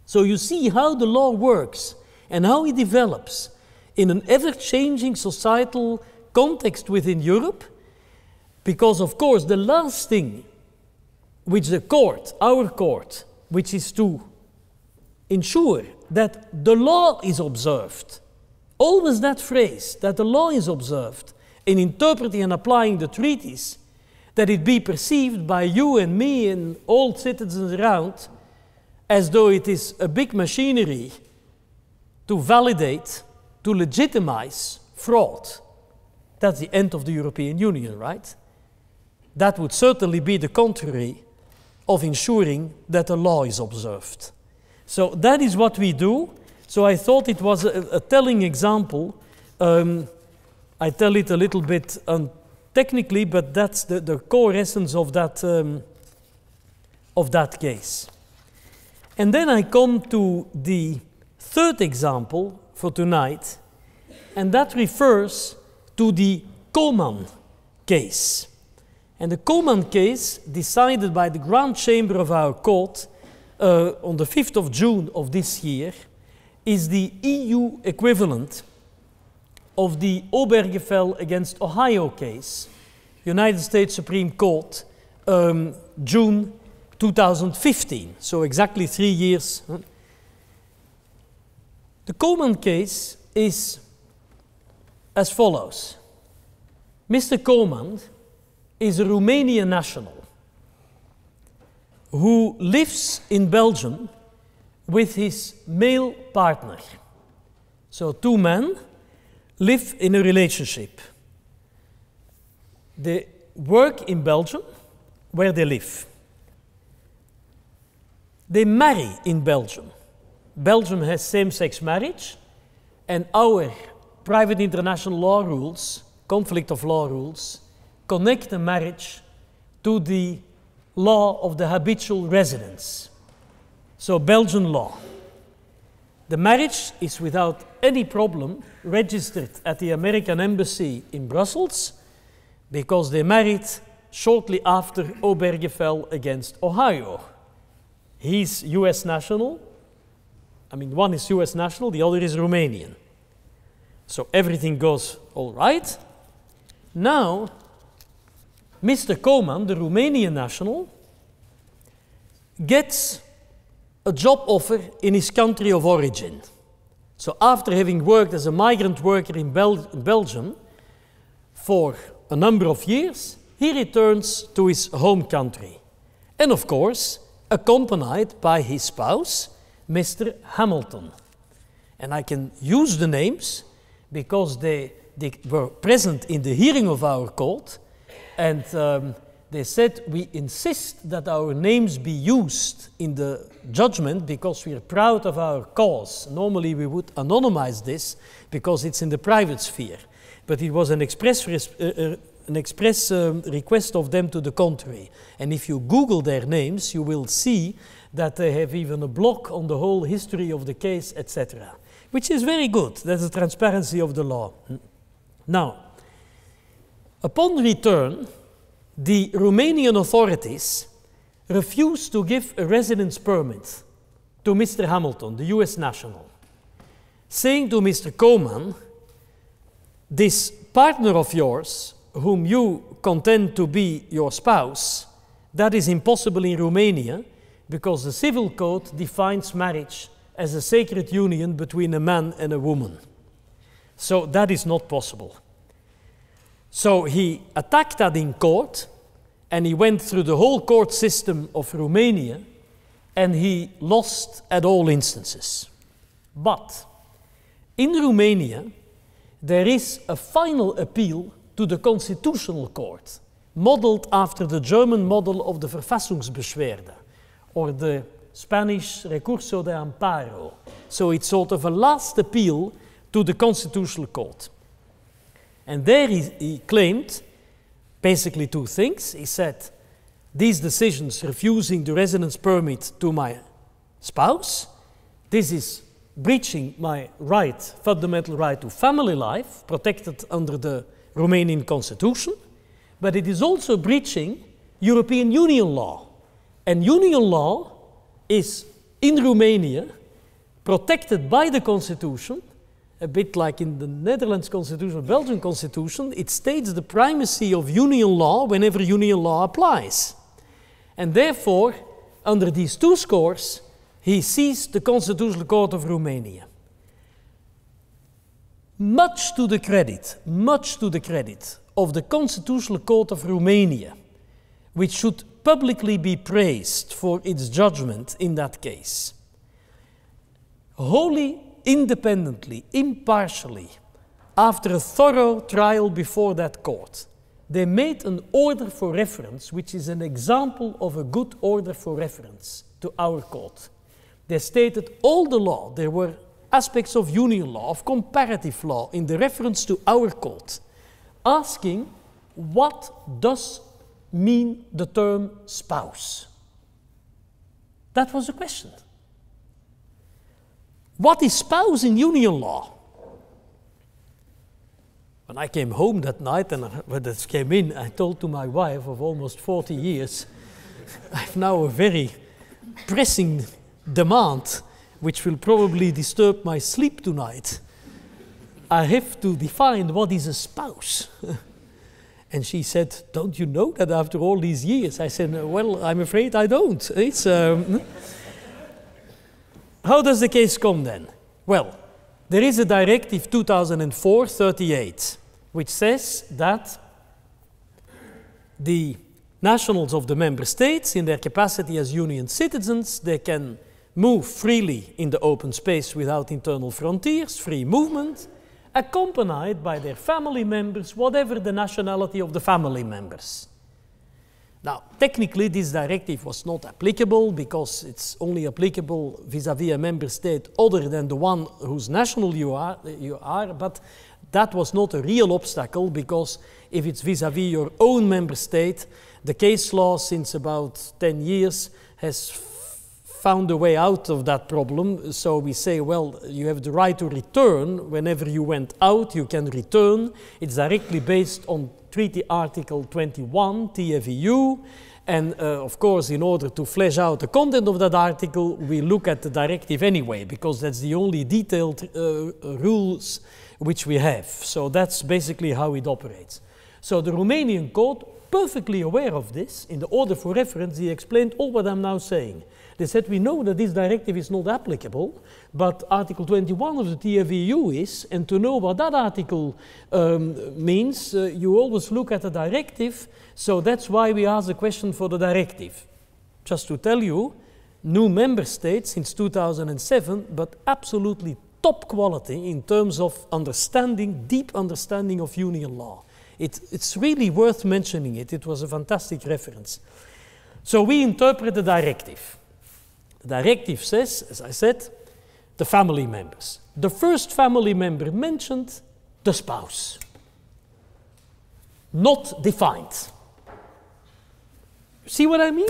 So you see how the law works and how it develops in an ever-changing societal context within Europe, because of course the last thing which the court, our court, which is to ensure that the law is observed, always that phrase, that the law is observed in interpreting and applying the treaties, that it be perceived by you and me and all citizens around as though it is a big machinery to validate, to legitimize fraud. That's the end of the European Union, right? That would certainly be the contrary of ensuring that the law is observed. So that is what we do. So I thought it was a, a telling example. Um, I tell it a little bit um, technically, but that's the, the core essence of that, um, of that case. And then I come to the third example for tonight, and that refers to the Coman case. And the Coman case, decided by the Grand Chamber of our court uh, on the fifth of June of this year, is the E U equivalent of the Obergefell against Ohio case, United States Supreme Court, um, June two thousand fifteen, so exactly three years. The Coman case is as follows. Mister Coman is a Romanian national who lives in Belgium with his male partner. So two men live in a relationship. They work in Belgium, where they live. They marry in Belgium. Belgium has same-sex marriage, and our private international law rules, conflict of law rules, connect the marriage to the law of the habitual residence. So Belgian law. The marriage is without any problem registered at the American Embassy in Brussels, because they married shortly after Obergefell against Ohio. He's U S national. I mean, one is U S national, the other is Romanian. So everything goes all right. Now, Mister Coman, the Romanian national, gets a job offer in his country of origin. So after having worked as a migrant worker in Bel Belgium for a number of years, he returns to his home country. And of course, accompanied by his spouse, Mister Hamilton. And I can use the names because they, they were present in the hearing of our court, and um, they said, we insist that our names be used in the judgment because we are proud of our cause. Normally we would anonymize this because it's in the private sphere. But it was an express, uh, uh, an express um, request of them to the contrary. And if you Google their names, you will see that they have even a blog on the whole history of the case, et cetera. Which is very good. That's the transparency of the law. Now, upon return, the Romanian authorities refused to give a residence permit to Mister Hamilton, the U S national, saying to Mister Coman, this partner of yours, whom you contend to be your spouse, that is impossible in Romania because the civil code defines marriage as a sacred union between a man and a woman. So that is not possible. So he attacked that in court, and he went through the whole court system of Romania, and he lost at all instances. But in Romania, there is a final appeal to the Constitutional Court, modeled after the German model of the Verfassungsbeschwerde, or the Spanish Recurso de Amparo. So it's sort of a last appeal to the Constitutional Court. And there he, he claimed basically two things. He said, these decisions refusing the residence permit to my spouse, this is breaching my right, fundamental right to family life, protected under the Romanian Constitution, but it is also breaching European Union law. And Union law is in Romania, protected by the constitution, a bit like in the Netherlands constitution or Belgian constitution, it states the primacy of union law whenever union law applies. And therefore, under these two scores, he seized the Constitutional Court of Romania. Much to the credit, much to the credit of the Constitutional Court of Romania, which should publicly be praised for its judgment in that case. Wholly independently, impartially, after a thorough trial before that court, they made an order for reference, which is an example of a good order for reference to our court. They stated all the law. There were aspects of union law, of comparative law, in the reference to our court, asking what does mean the term spouse. That was the question. What is spouse in union law? When I came home that night and when it came in, I told to my wife of almost forty years, I have now a very pressing demand which will probably disturb my sleep tonight. I have to define what is a spouse. And she said, don't you know that after all these years? I said, well, I'm afraid I don't. It's, um, how does the case come then? Well, there is a directive two thousand four thirty-eight, which says that the nationals of the member states, in their capacity as union citizens, they can move freely in the open space without internal frontiers, free movement, accompanied by their family members, whatever the nationality of the family members. Now, technically, this directive was not applicable because it's only applicable vis-à-vis a member state other than the one whose national you are, you are, but that was not a real obstacle because if it's vis-à-vis your own member state, the case law since about ten years has found a way out of that problem. So we say, well, you have the right to return. Whenever you went out, you can return. It's directly based on Treaty Article twenty-one, T F E U. And uh, of course, in order to flesh out the content of that article, we look at the directive anyway, because that's the only detailed uh, rules which we have. So that's basically how it operates. So the Romanian court, perfectly aware of this, in the order for reference, he explained all what I'm now saying. They said, we know that this directive is not applicable, but Article twenty-one of the T F E U is, and to know what that article um, means, uh, you always look at the directive, so that's why we ask the question for the directive. Just to tell you, new member states since two thousand seven, but absolutely top quality in terms of understanding, deep understanding of union law. It, it's really worth mentioning it. It was a fantastic reference. So we interpret the directive. The directive says, as I said, the family members. The first family member mentioned, the spouse. Not defined. See what I mean?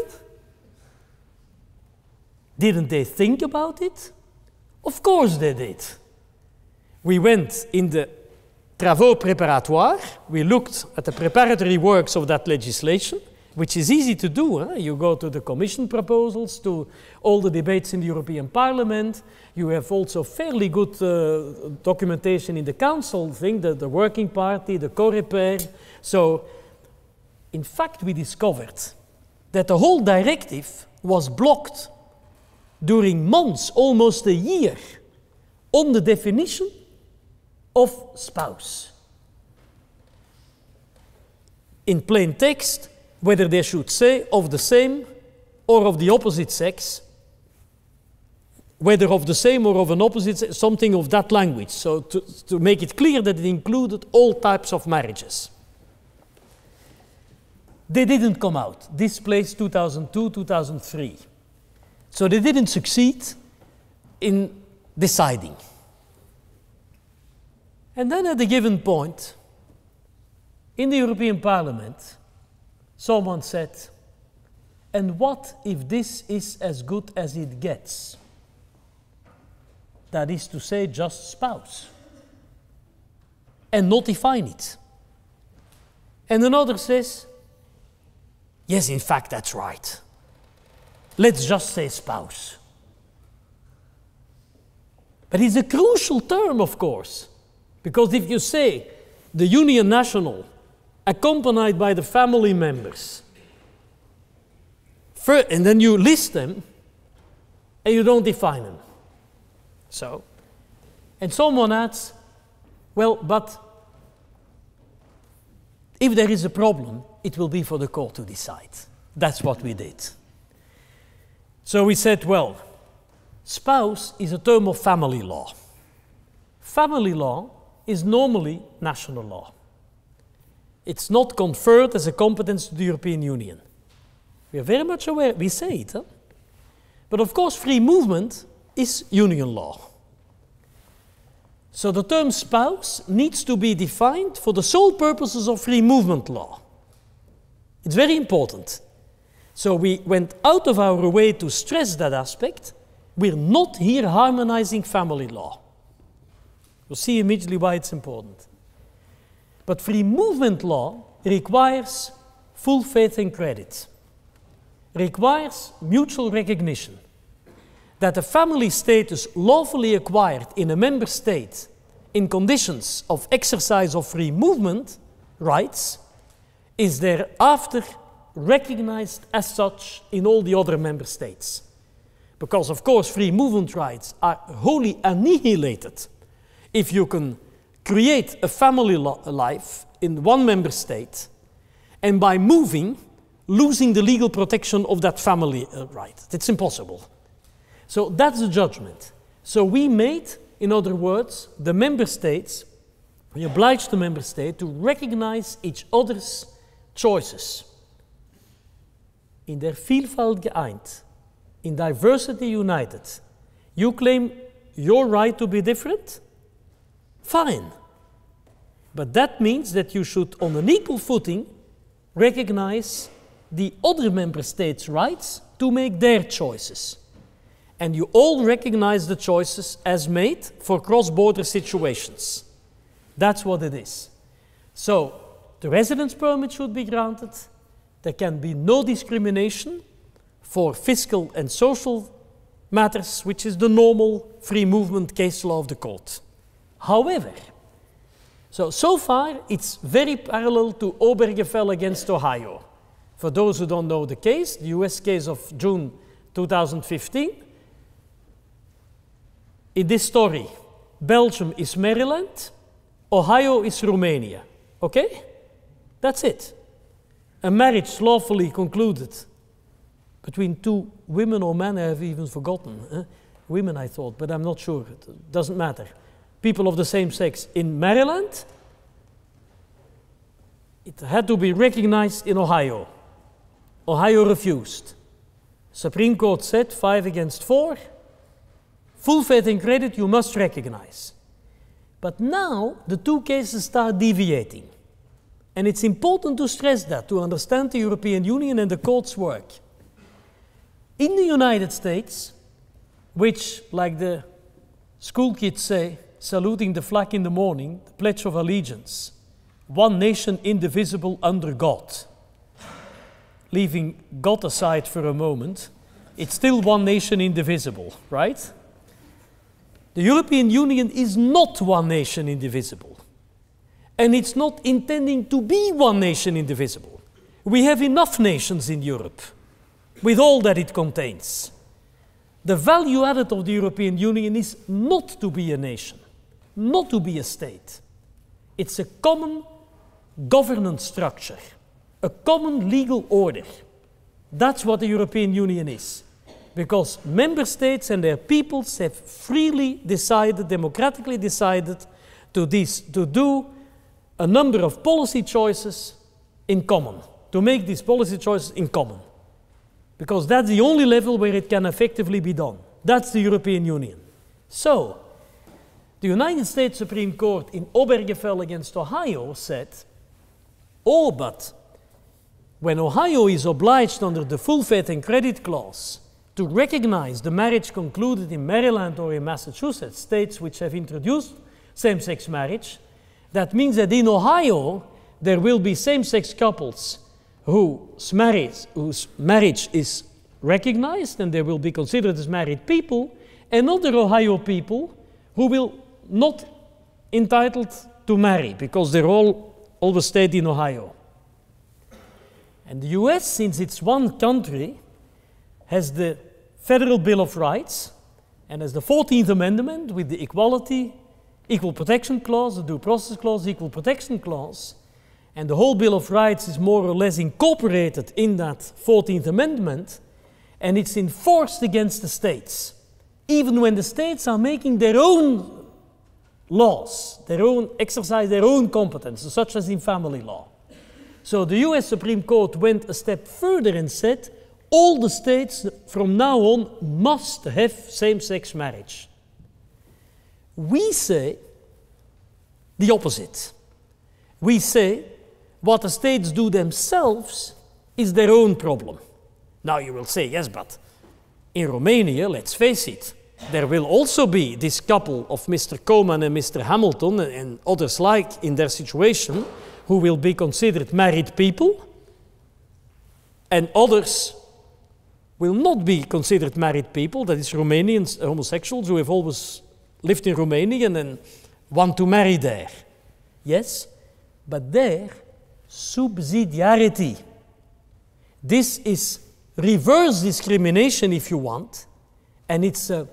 Didn't they think about it? Of course they did. We went in the travaux préparatoires, we looked at the preparatory works of that legislation, which is easy to do. Huh? You go to the Commission proposals, to all the debates in the European Parliament. You have also fairly good uh, documentation in the Council thing, the, the Working Party, the COREPER. So, in fact, we discovered that the whole directive was blocked during months, almost a year, on the definition of spouse. In plain text, whether they should say of the same or of the opposite sex, whether of the same or of an opposite sex, something of that language, so to, to make it clear that it included all types of marriages. They didn't come out. This place two thousand two, two thousand three. So they didn't succeed in deciding. And then at a given point, in the European Parliament, someone said, and what if this is as good as it gets? That is to say, just spouse. And not define it. And another says, yes, in fact, that's right. Let's just say spouse. But it's a crucial term, of course, because if you say the union national accompanied by the family members, for, and then you list them and you don't define them. So, and someone adds, well, but if there is a problem, it will be for the court to decide. That's what we did. So we said, well, spouse is a term of family law. Family law is normally national law. It's not conferred as a competence to the European Union. We are very much aware, we say it. Huh? But of course, free movement is union law. So the term spouse needs to be defined for the sole purposes of free movement law. It's very important. So we went out of our way to stress that aspect. We're not here harmonizing family law. You'll see immediately why it's important. But free movement law requires full faith and credit, requires mutual recognition that a family status lawfully acquired in a member state in conditions of exercise of free movement rights is thereafter recognized as such in all the other member states. Because, of course, free movement rights are wholly annihilated if you can create a family life in one member state and by moving, losing the legal protection of that family uh, right. It's impossible. So that's the judgment. So we made, in other words, the member states, we obliged the member state to recognize each other's choices. In der Vielfalt geeint, in diversity united. You claim your right to be different? Fine. But that means that you should, on an equal footing, recognize the other member states' rights to make their choices. And you all recognize the choices as made for cross-border situations. That's what it is. So, the residence permit should be granted. There can be no discrimination for fiscal and social matters, which is the normal free movement case law of the court. However, so, so far it's very parallel to Obergefell against Ohio. For those who don't know the case, the U S case of June two thousand fifteen, in this story, Belgium is Maryland, Ohio is Romania. Okay? That's it. A marriage lawfully concluded between two women or men, I have even forgotten. Eh? Women, I thought, but I'm not sure. It doesn't matter. People of the same sex in Maryland, it had to be recognized in Ohio. Ohio refused. Supreme Court said, five against four, full faith and credit you must recognize. But now the two cases start deviating. And it's important to stress that, to understand the European Union and the court's work. In the United States, which, like the school kids say, saluting the flag in the morning, the Pledge of Allegiance, one nation indivisible under God. Leaving God aside for a moment, it's still one nation indivisible, right? The European Union is not one nation indivisible. And it's not intending to be one nation indivisible. We have enough nations in Europe, with all that it contains. The value added of the European Union is not to be a nation, not to be a state. It's a common governance structure, a common legal order. That's what the European Union is. Because member states and their peoples have freely decided, democratically decided, to, this, to do a number of policy choices in common, to make these policy choices in common. Because that's the only level where it can effectively be done. That's the European Union. So, the United States Supreme Court in Obergefell against Ohio said, oh, but when Ohio is obliged under the full faith and credit clause to recognize the marriage concluded in Maryland or in Massachusetts, states which have introduced same-sex marriage, that means that in Ohio there will be same-sex couples whose marriage, whose marriage is recognized and they will be considered as married people, and other Ohio people who will not entitled to marry because they're all always stayed in Ohio. And the U S, since it's one country, has the Federal Bill of Rights and has the fourteenth Amendment with the Equality, Equal Protection Clause, the Due Process Clause, Equal Protection Clause. And the whole Bill of Rights is more or less incorporated in that fourteenth Amendment, and it's enforced against the states, even when the states are making their own laws, their own exercise their own competences, such as in family law. So the U S Supreme Court went a step further and said, all the states from now on must have same-sex marriage. We say the opposite. We say what the states do themselves is their own problem. Now you will say, yes, but in Romania, let's face it, there will also be this couple of Mister Coman and Mister Hamilton and others like in their situation who will be considered married people, and others will not be considered married people, that is Romanians, homosexuals who have always lived in Romania and then want to marry there. Yes, but there, subsidiarity. This is reverse discrimination, if you want, and it's a,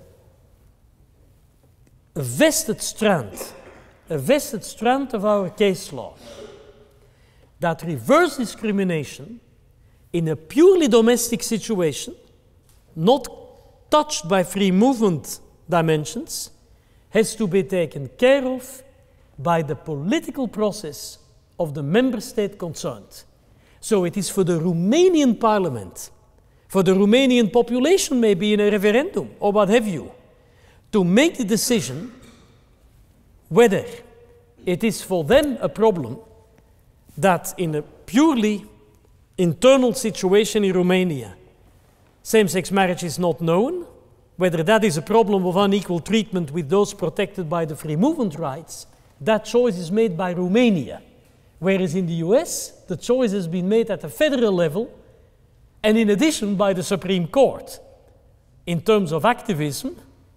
a vested strand, a vested strand of our case law. That reverse discrimination in a purely domestic situation, not touched by free movement dimensions, has to be taken care of by the political process of the member state concerned. So it is for the Romanian parliament, for the Romanian population maybe in a referendum or what have you, to make the decision whether it is for them a problem that in a purely internal situation in Romania, same-sex marriage is not known, whether that is a problem of unequal treatment with those protected by the free movement rights, that choice is made by Romania. Whereas in the U S, the choice has been made at the federal level and in addition by the Supreme Court. In terms of activism,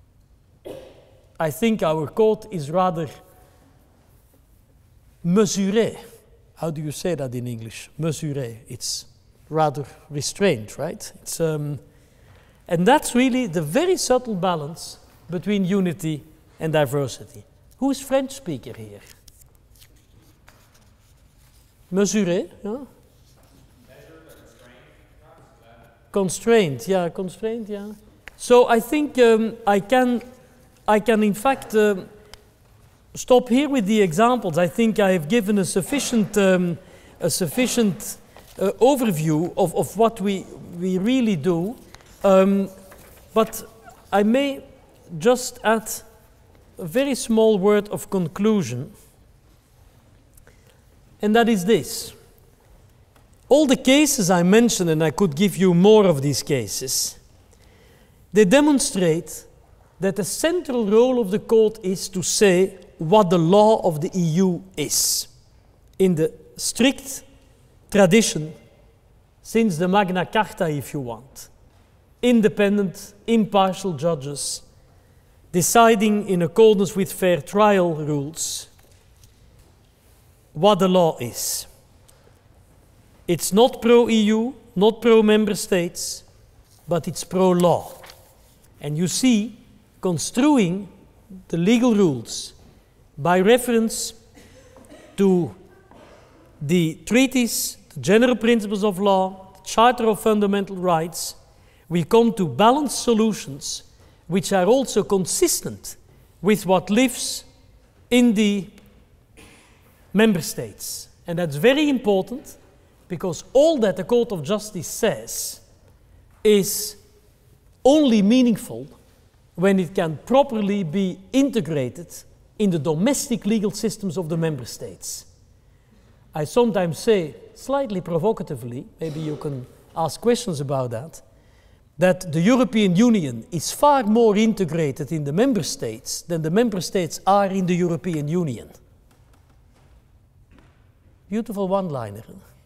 I think our court is rather mesuré. How do you say that in English? Mesuré. It's rather restrained, right? It's, um, and that's really the very subtle balance between unity and diversity. Who is French speaker here? Mesuré, yeah? Constrained, yeah, constrained, yeah. So I think um, I can, I can in fact um, stop here with the examples. I think I have given a sufficient, um, a sufficient uh, overview of, of what we, we really do. Um, but I may just add a very small word of conclusion, and that is this. All the cases I mentioned, and I could give you more of these cases, they demonstrate that the central role of the court is to say what the law of the E U is, in the strict tradition since the Magna Carta, if you want. Independent, impartial judges deciding in accordance with fair trial rules what the law is. It's not pro-E U, not pro-member states, but it's pro-law. And you see, construing the legal rules by reference to the treaties, the general principles of law, the Charter of Fundamental Rights, we come to balanced solutions which are also consistent with what lives in the member states. And that's very important, because all that the Court of Justice says is only meaningful when it can properly be integrated in the domestic legal systems of the member states. I sometimes say, slightly provocatively, maybe you can ask questions about that, that the European Union is far more integrated in the member states than the member states are in the European Union. Beautiful one-liner.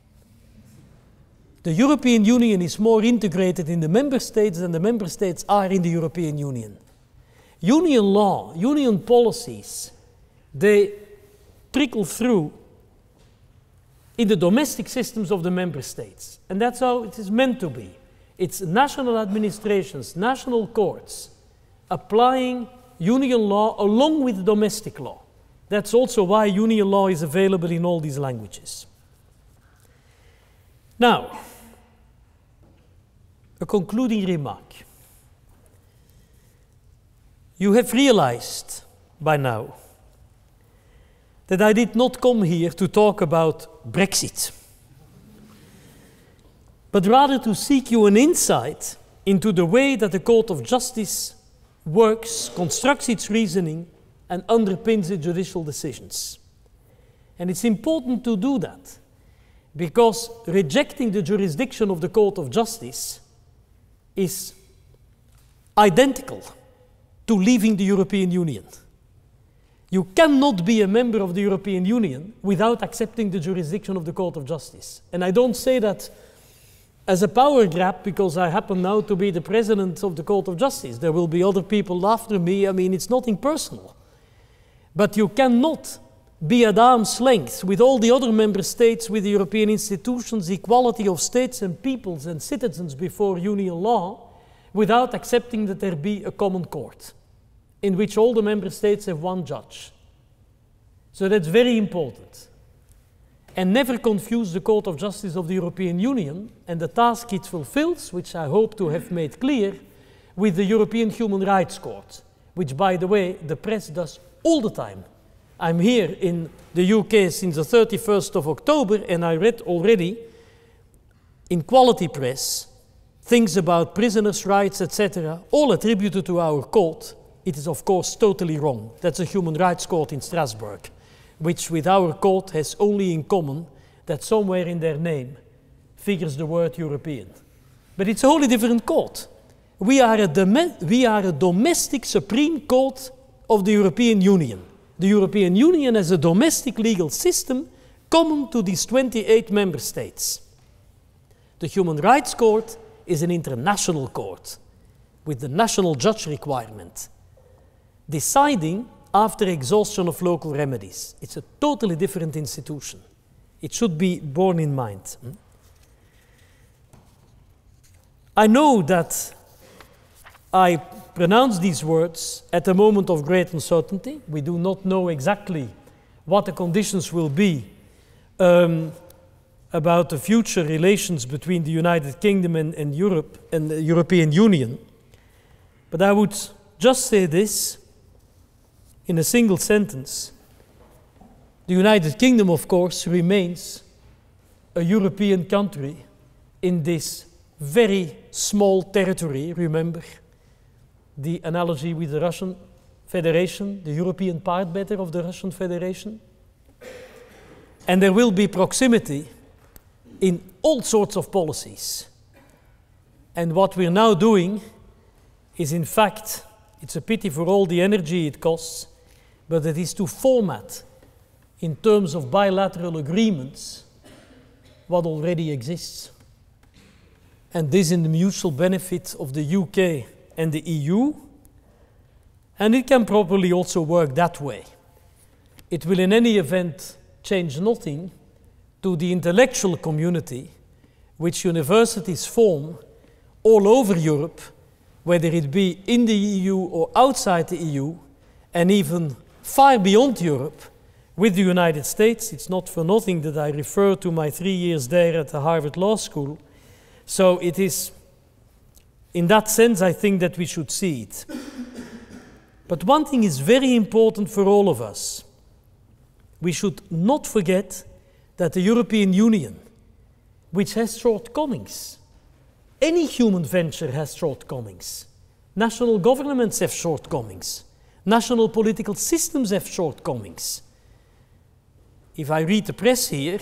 The European Union is more integrated in the member states than the member states are in the European Union. Union law, union policies, they trickle through in the domestic systems of the member states. And that's how it is meant to be. It's national administrations, national courts, applying union law along with domestic law. That's also why union law is available in all these languages. Now, a concluding remark. You have realized by now that I did not come here to talk about Brexit, but rather to seek you an insight into the way that the Court of Justice works, constructs its reasoning, and underpins its judicial decisions. And it's important to do that, because rejecting the jurisdiction of the Court of Justice is identical to leaving the European Union. You cannot be a member of the European Union without accepting the jurisdiction of the Court of Justice. And I don't say that as a power grab because I happen now to be the president of the Court of Justice. There will be other people after me. I mean, it's nothing personal. But you cannot be at arm's length with all the other member states, with the European institutions, equality of states and peoples and citizens before union law, without accepting that there be a common court in which all the member states have one judge. So that's very important. And never confuse the Court of Justice of the European Union and the task it fulfills, which I hope to have made clear, with the European Human Rights Court, which, by the way, the press does all the time. I'm here in the U K since the thirty-first of October, and I read already in Quality Press things about prisoners' rights, et cetera, all attributed to our court. It is, of course, totally wrong. That's a Human Rights Court in Strasbourg, which with our court has only in common that somewhere in their name figures the word European. But it's a wholly different court. We are a, dom- we are a domestic Supreme Court of the European Union. The European Union has a domestic legal system common to these twenty-eight member states. The Human Rights Court is an international court with the national judge requirement, deciding after exhaustion of local remedies. It's a totally different institution. It should be borne in mind. I know that I pronounce these words at a moment of great uncertainty. We do not know exactly what the conditions will be um, about the future relations between the United Kingdom and, and Europe and the European Union. But I would just say this in a single sentence. The United Kingdom, of course, remains a European country in this very small territory. Remember the analogy with the Russian Federation, the European part better of the Russian Federation. And there will be proximity in all sorts of policies. And what we're now doing is, in fact, it's a pity for all the energy it costs, but it is to format in terms of bilateral agreements what already exists. And this in the mutual benefit of the U K and the E U, and it can probably also work that way. It will in any event change nothing to the intellectual community which universities form all over Europe, whether it be in the E U or outside the E U, and even far beyond Europe, with the United States. It's not for nothing that I refer to my three years there at the Harvard Law School. So it is, in that sense, I think that we should see it. But one thing is very important for all of us. We should not forget that the European Union, which has shortcomings, any human venture has shortcomings. National governments have shortcomings. National political systems have shortcomings. If I read the press here,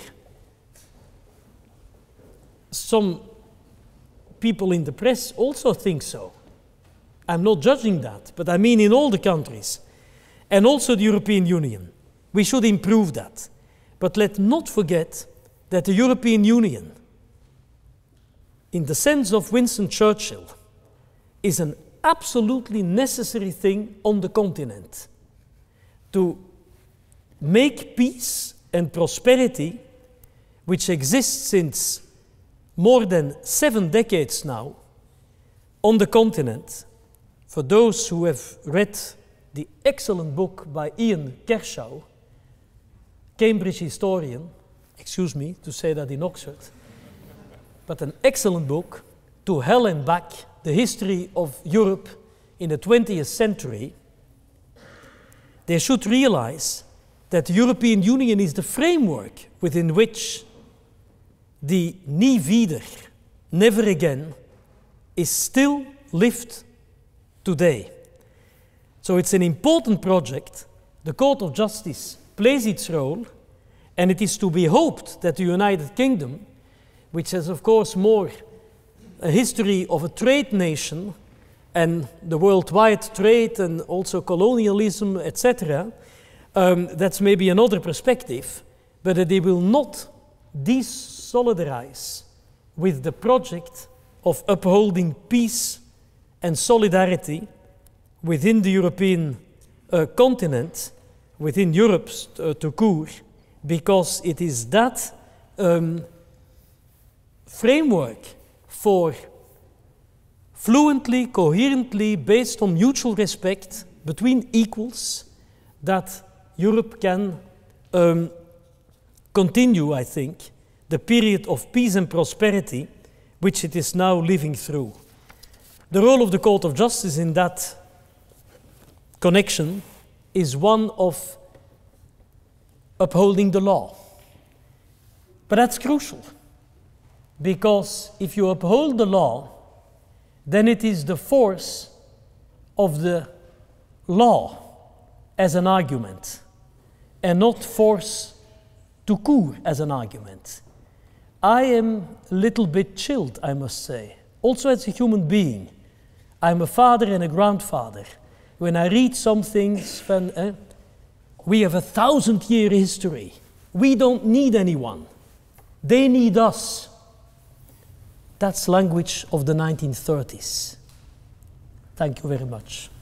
some people in the press also think so. I'm not judging that, but I mean in all the countries, and also the European Union. We should improve that. But let's not forget that the European Union, in the sense of Winston Churchill, is an absolutely necessary thing on the continent. To make peace and prosperity, which exists since more than seven decades now, on the continent. For those who have read the excellent book by Ian Kershaw, Cambridge historian, excuse me to say that in Oxford, but an excellent book, To Hell and Back, the history of Europe in the twentieth century, they should realize that the European Union is the framework within which the nie wieder, never again, is still lived today. So it's an important project. The Court of Justice plays its role, and it is to be hoped that the United Kingdom, which has of course more a history of a trade nation and the worldwide trade and also colonialism, et cetera, um, that's maybe another perspective, but that they will not desolidarize with the project of upholding peace and solidarity within the European uh, continent, within Europe uh, to core, because it is that um, framework for fluently, coherently, based on mutual respect between equals, that Europe can um, continue, I think, the period of peace and prosperity which it is now living through. The role of the Court of Justice in that connection is one of upholding the law. But that's crucial, because if you uphold the law, then it is the force of the law as an argument, and not force to cour as an argument. I am a little bit chilled, I must say, also as a human being. I'm a father and a grandfather. When I read some things, van, eh, we have a thousand year history. We don't need anyone. They need us. That's language of the nineteen thirties. Thank you very much.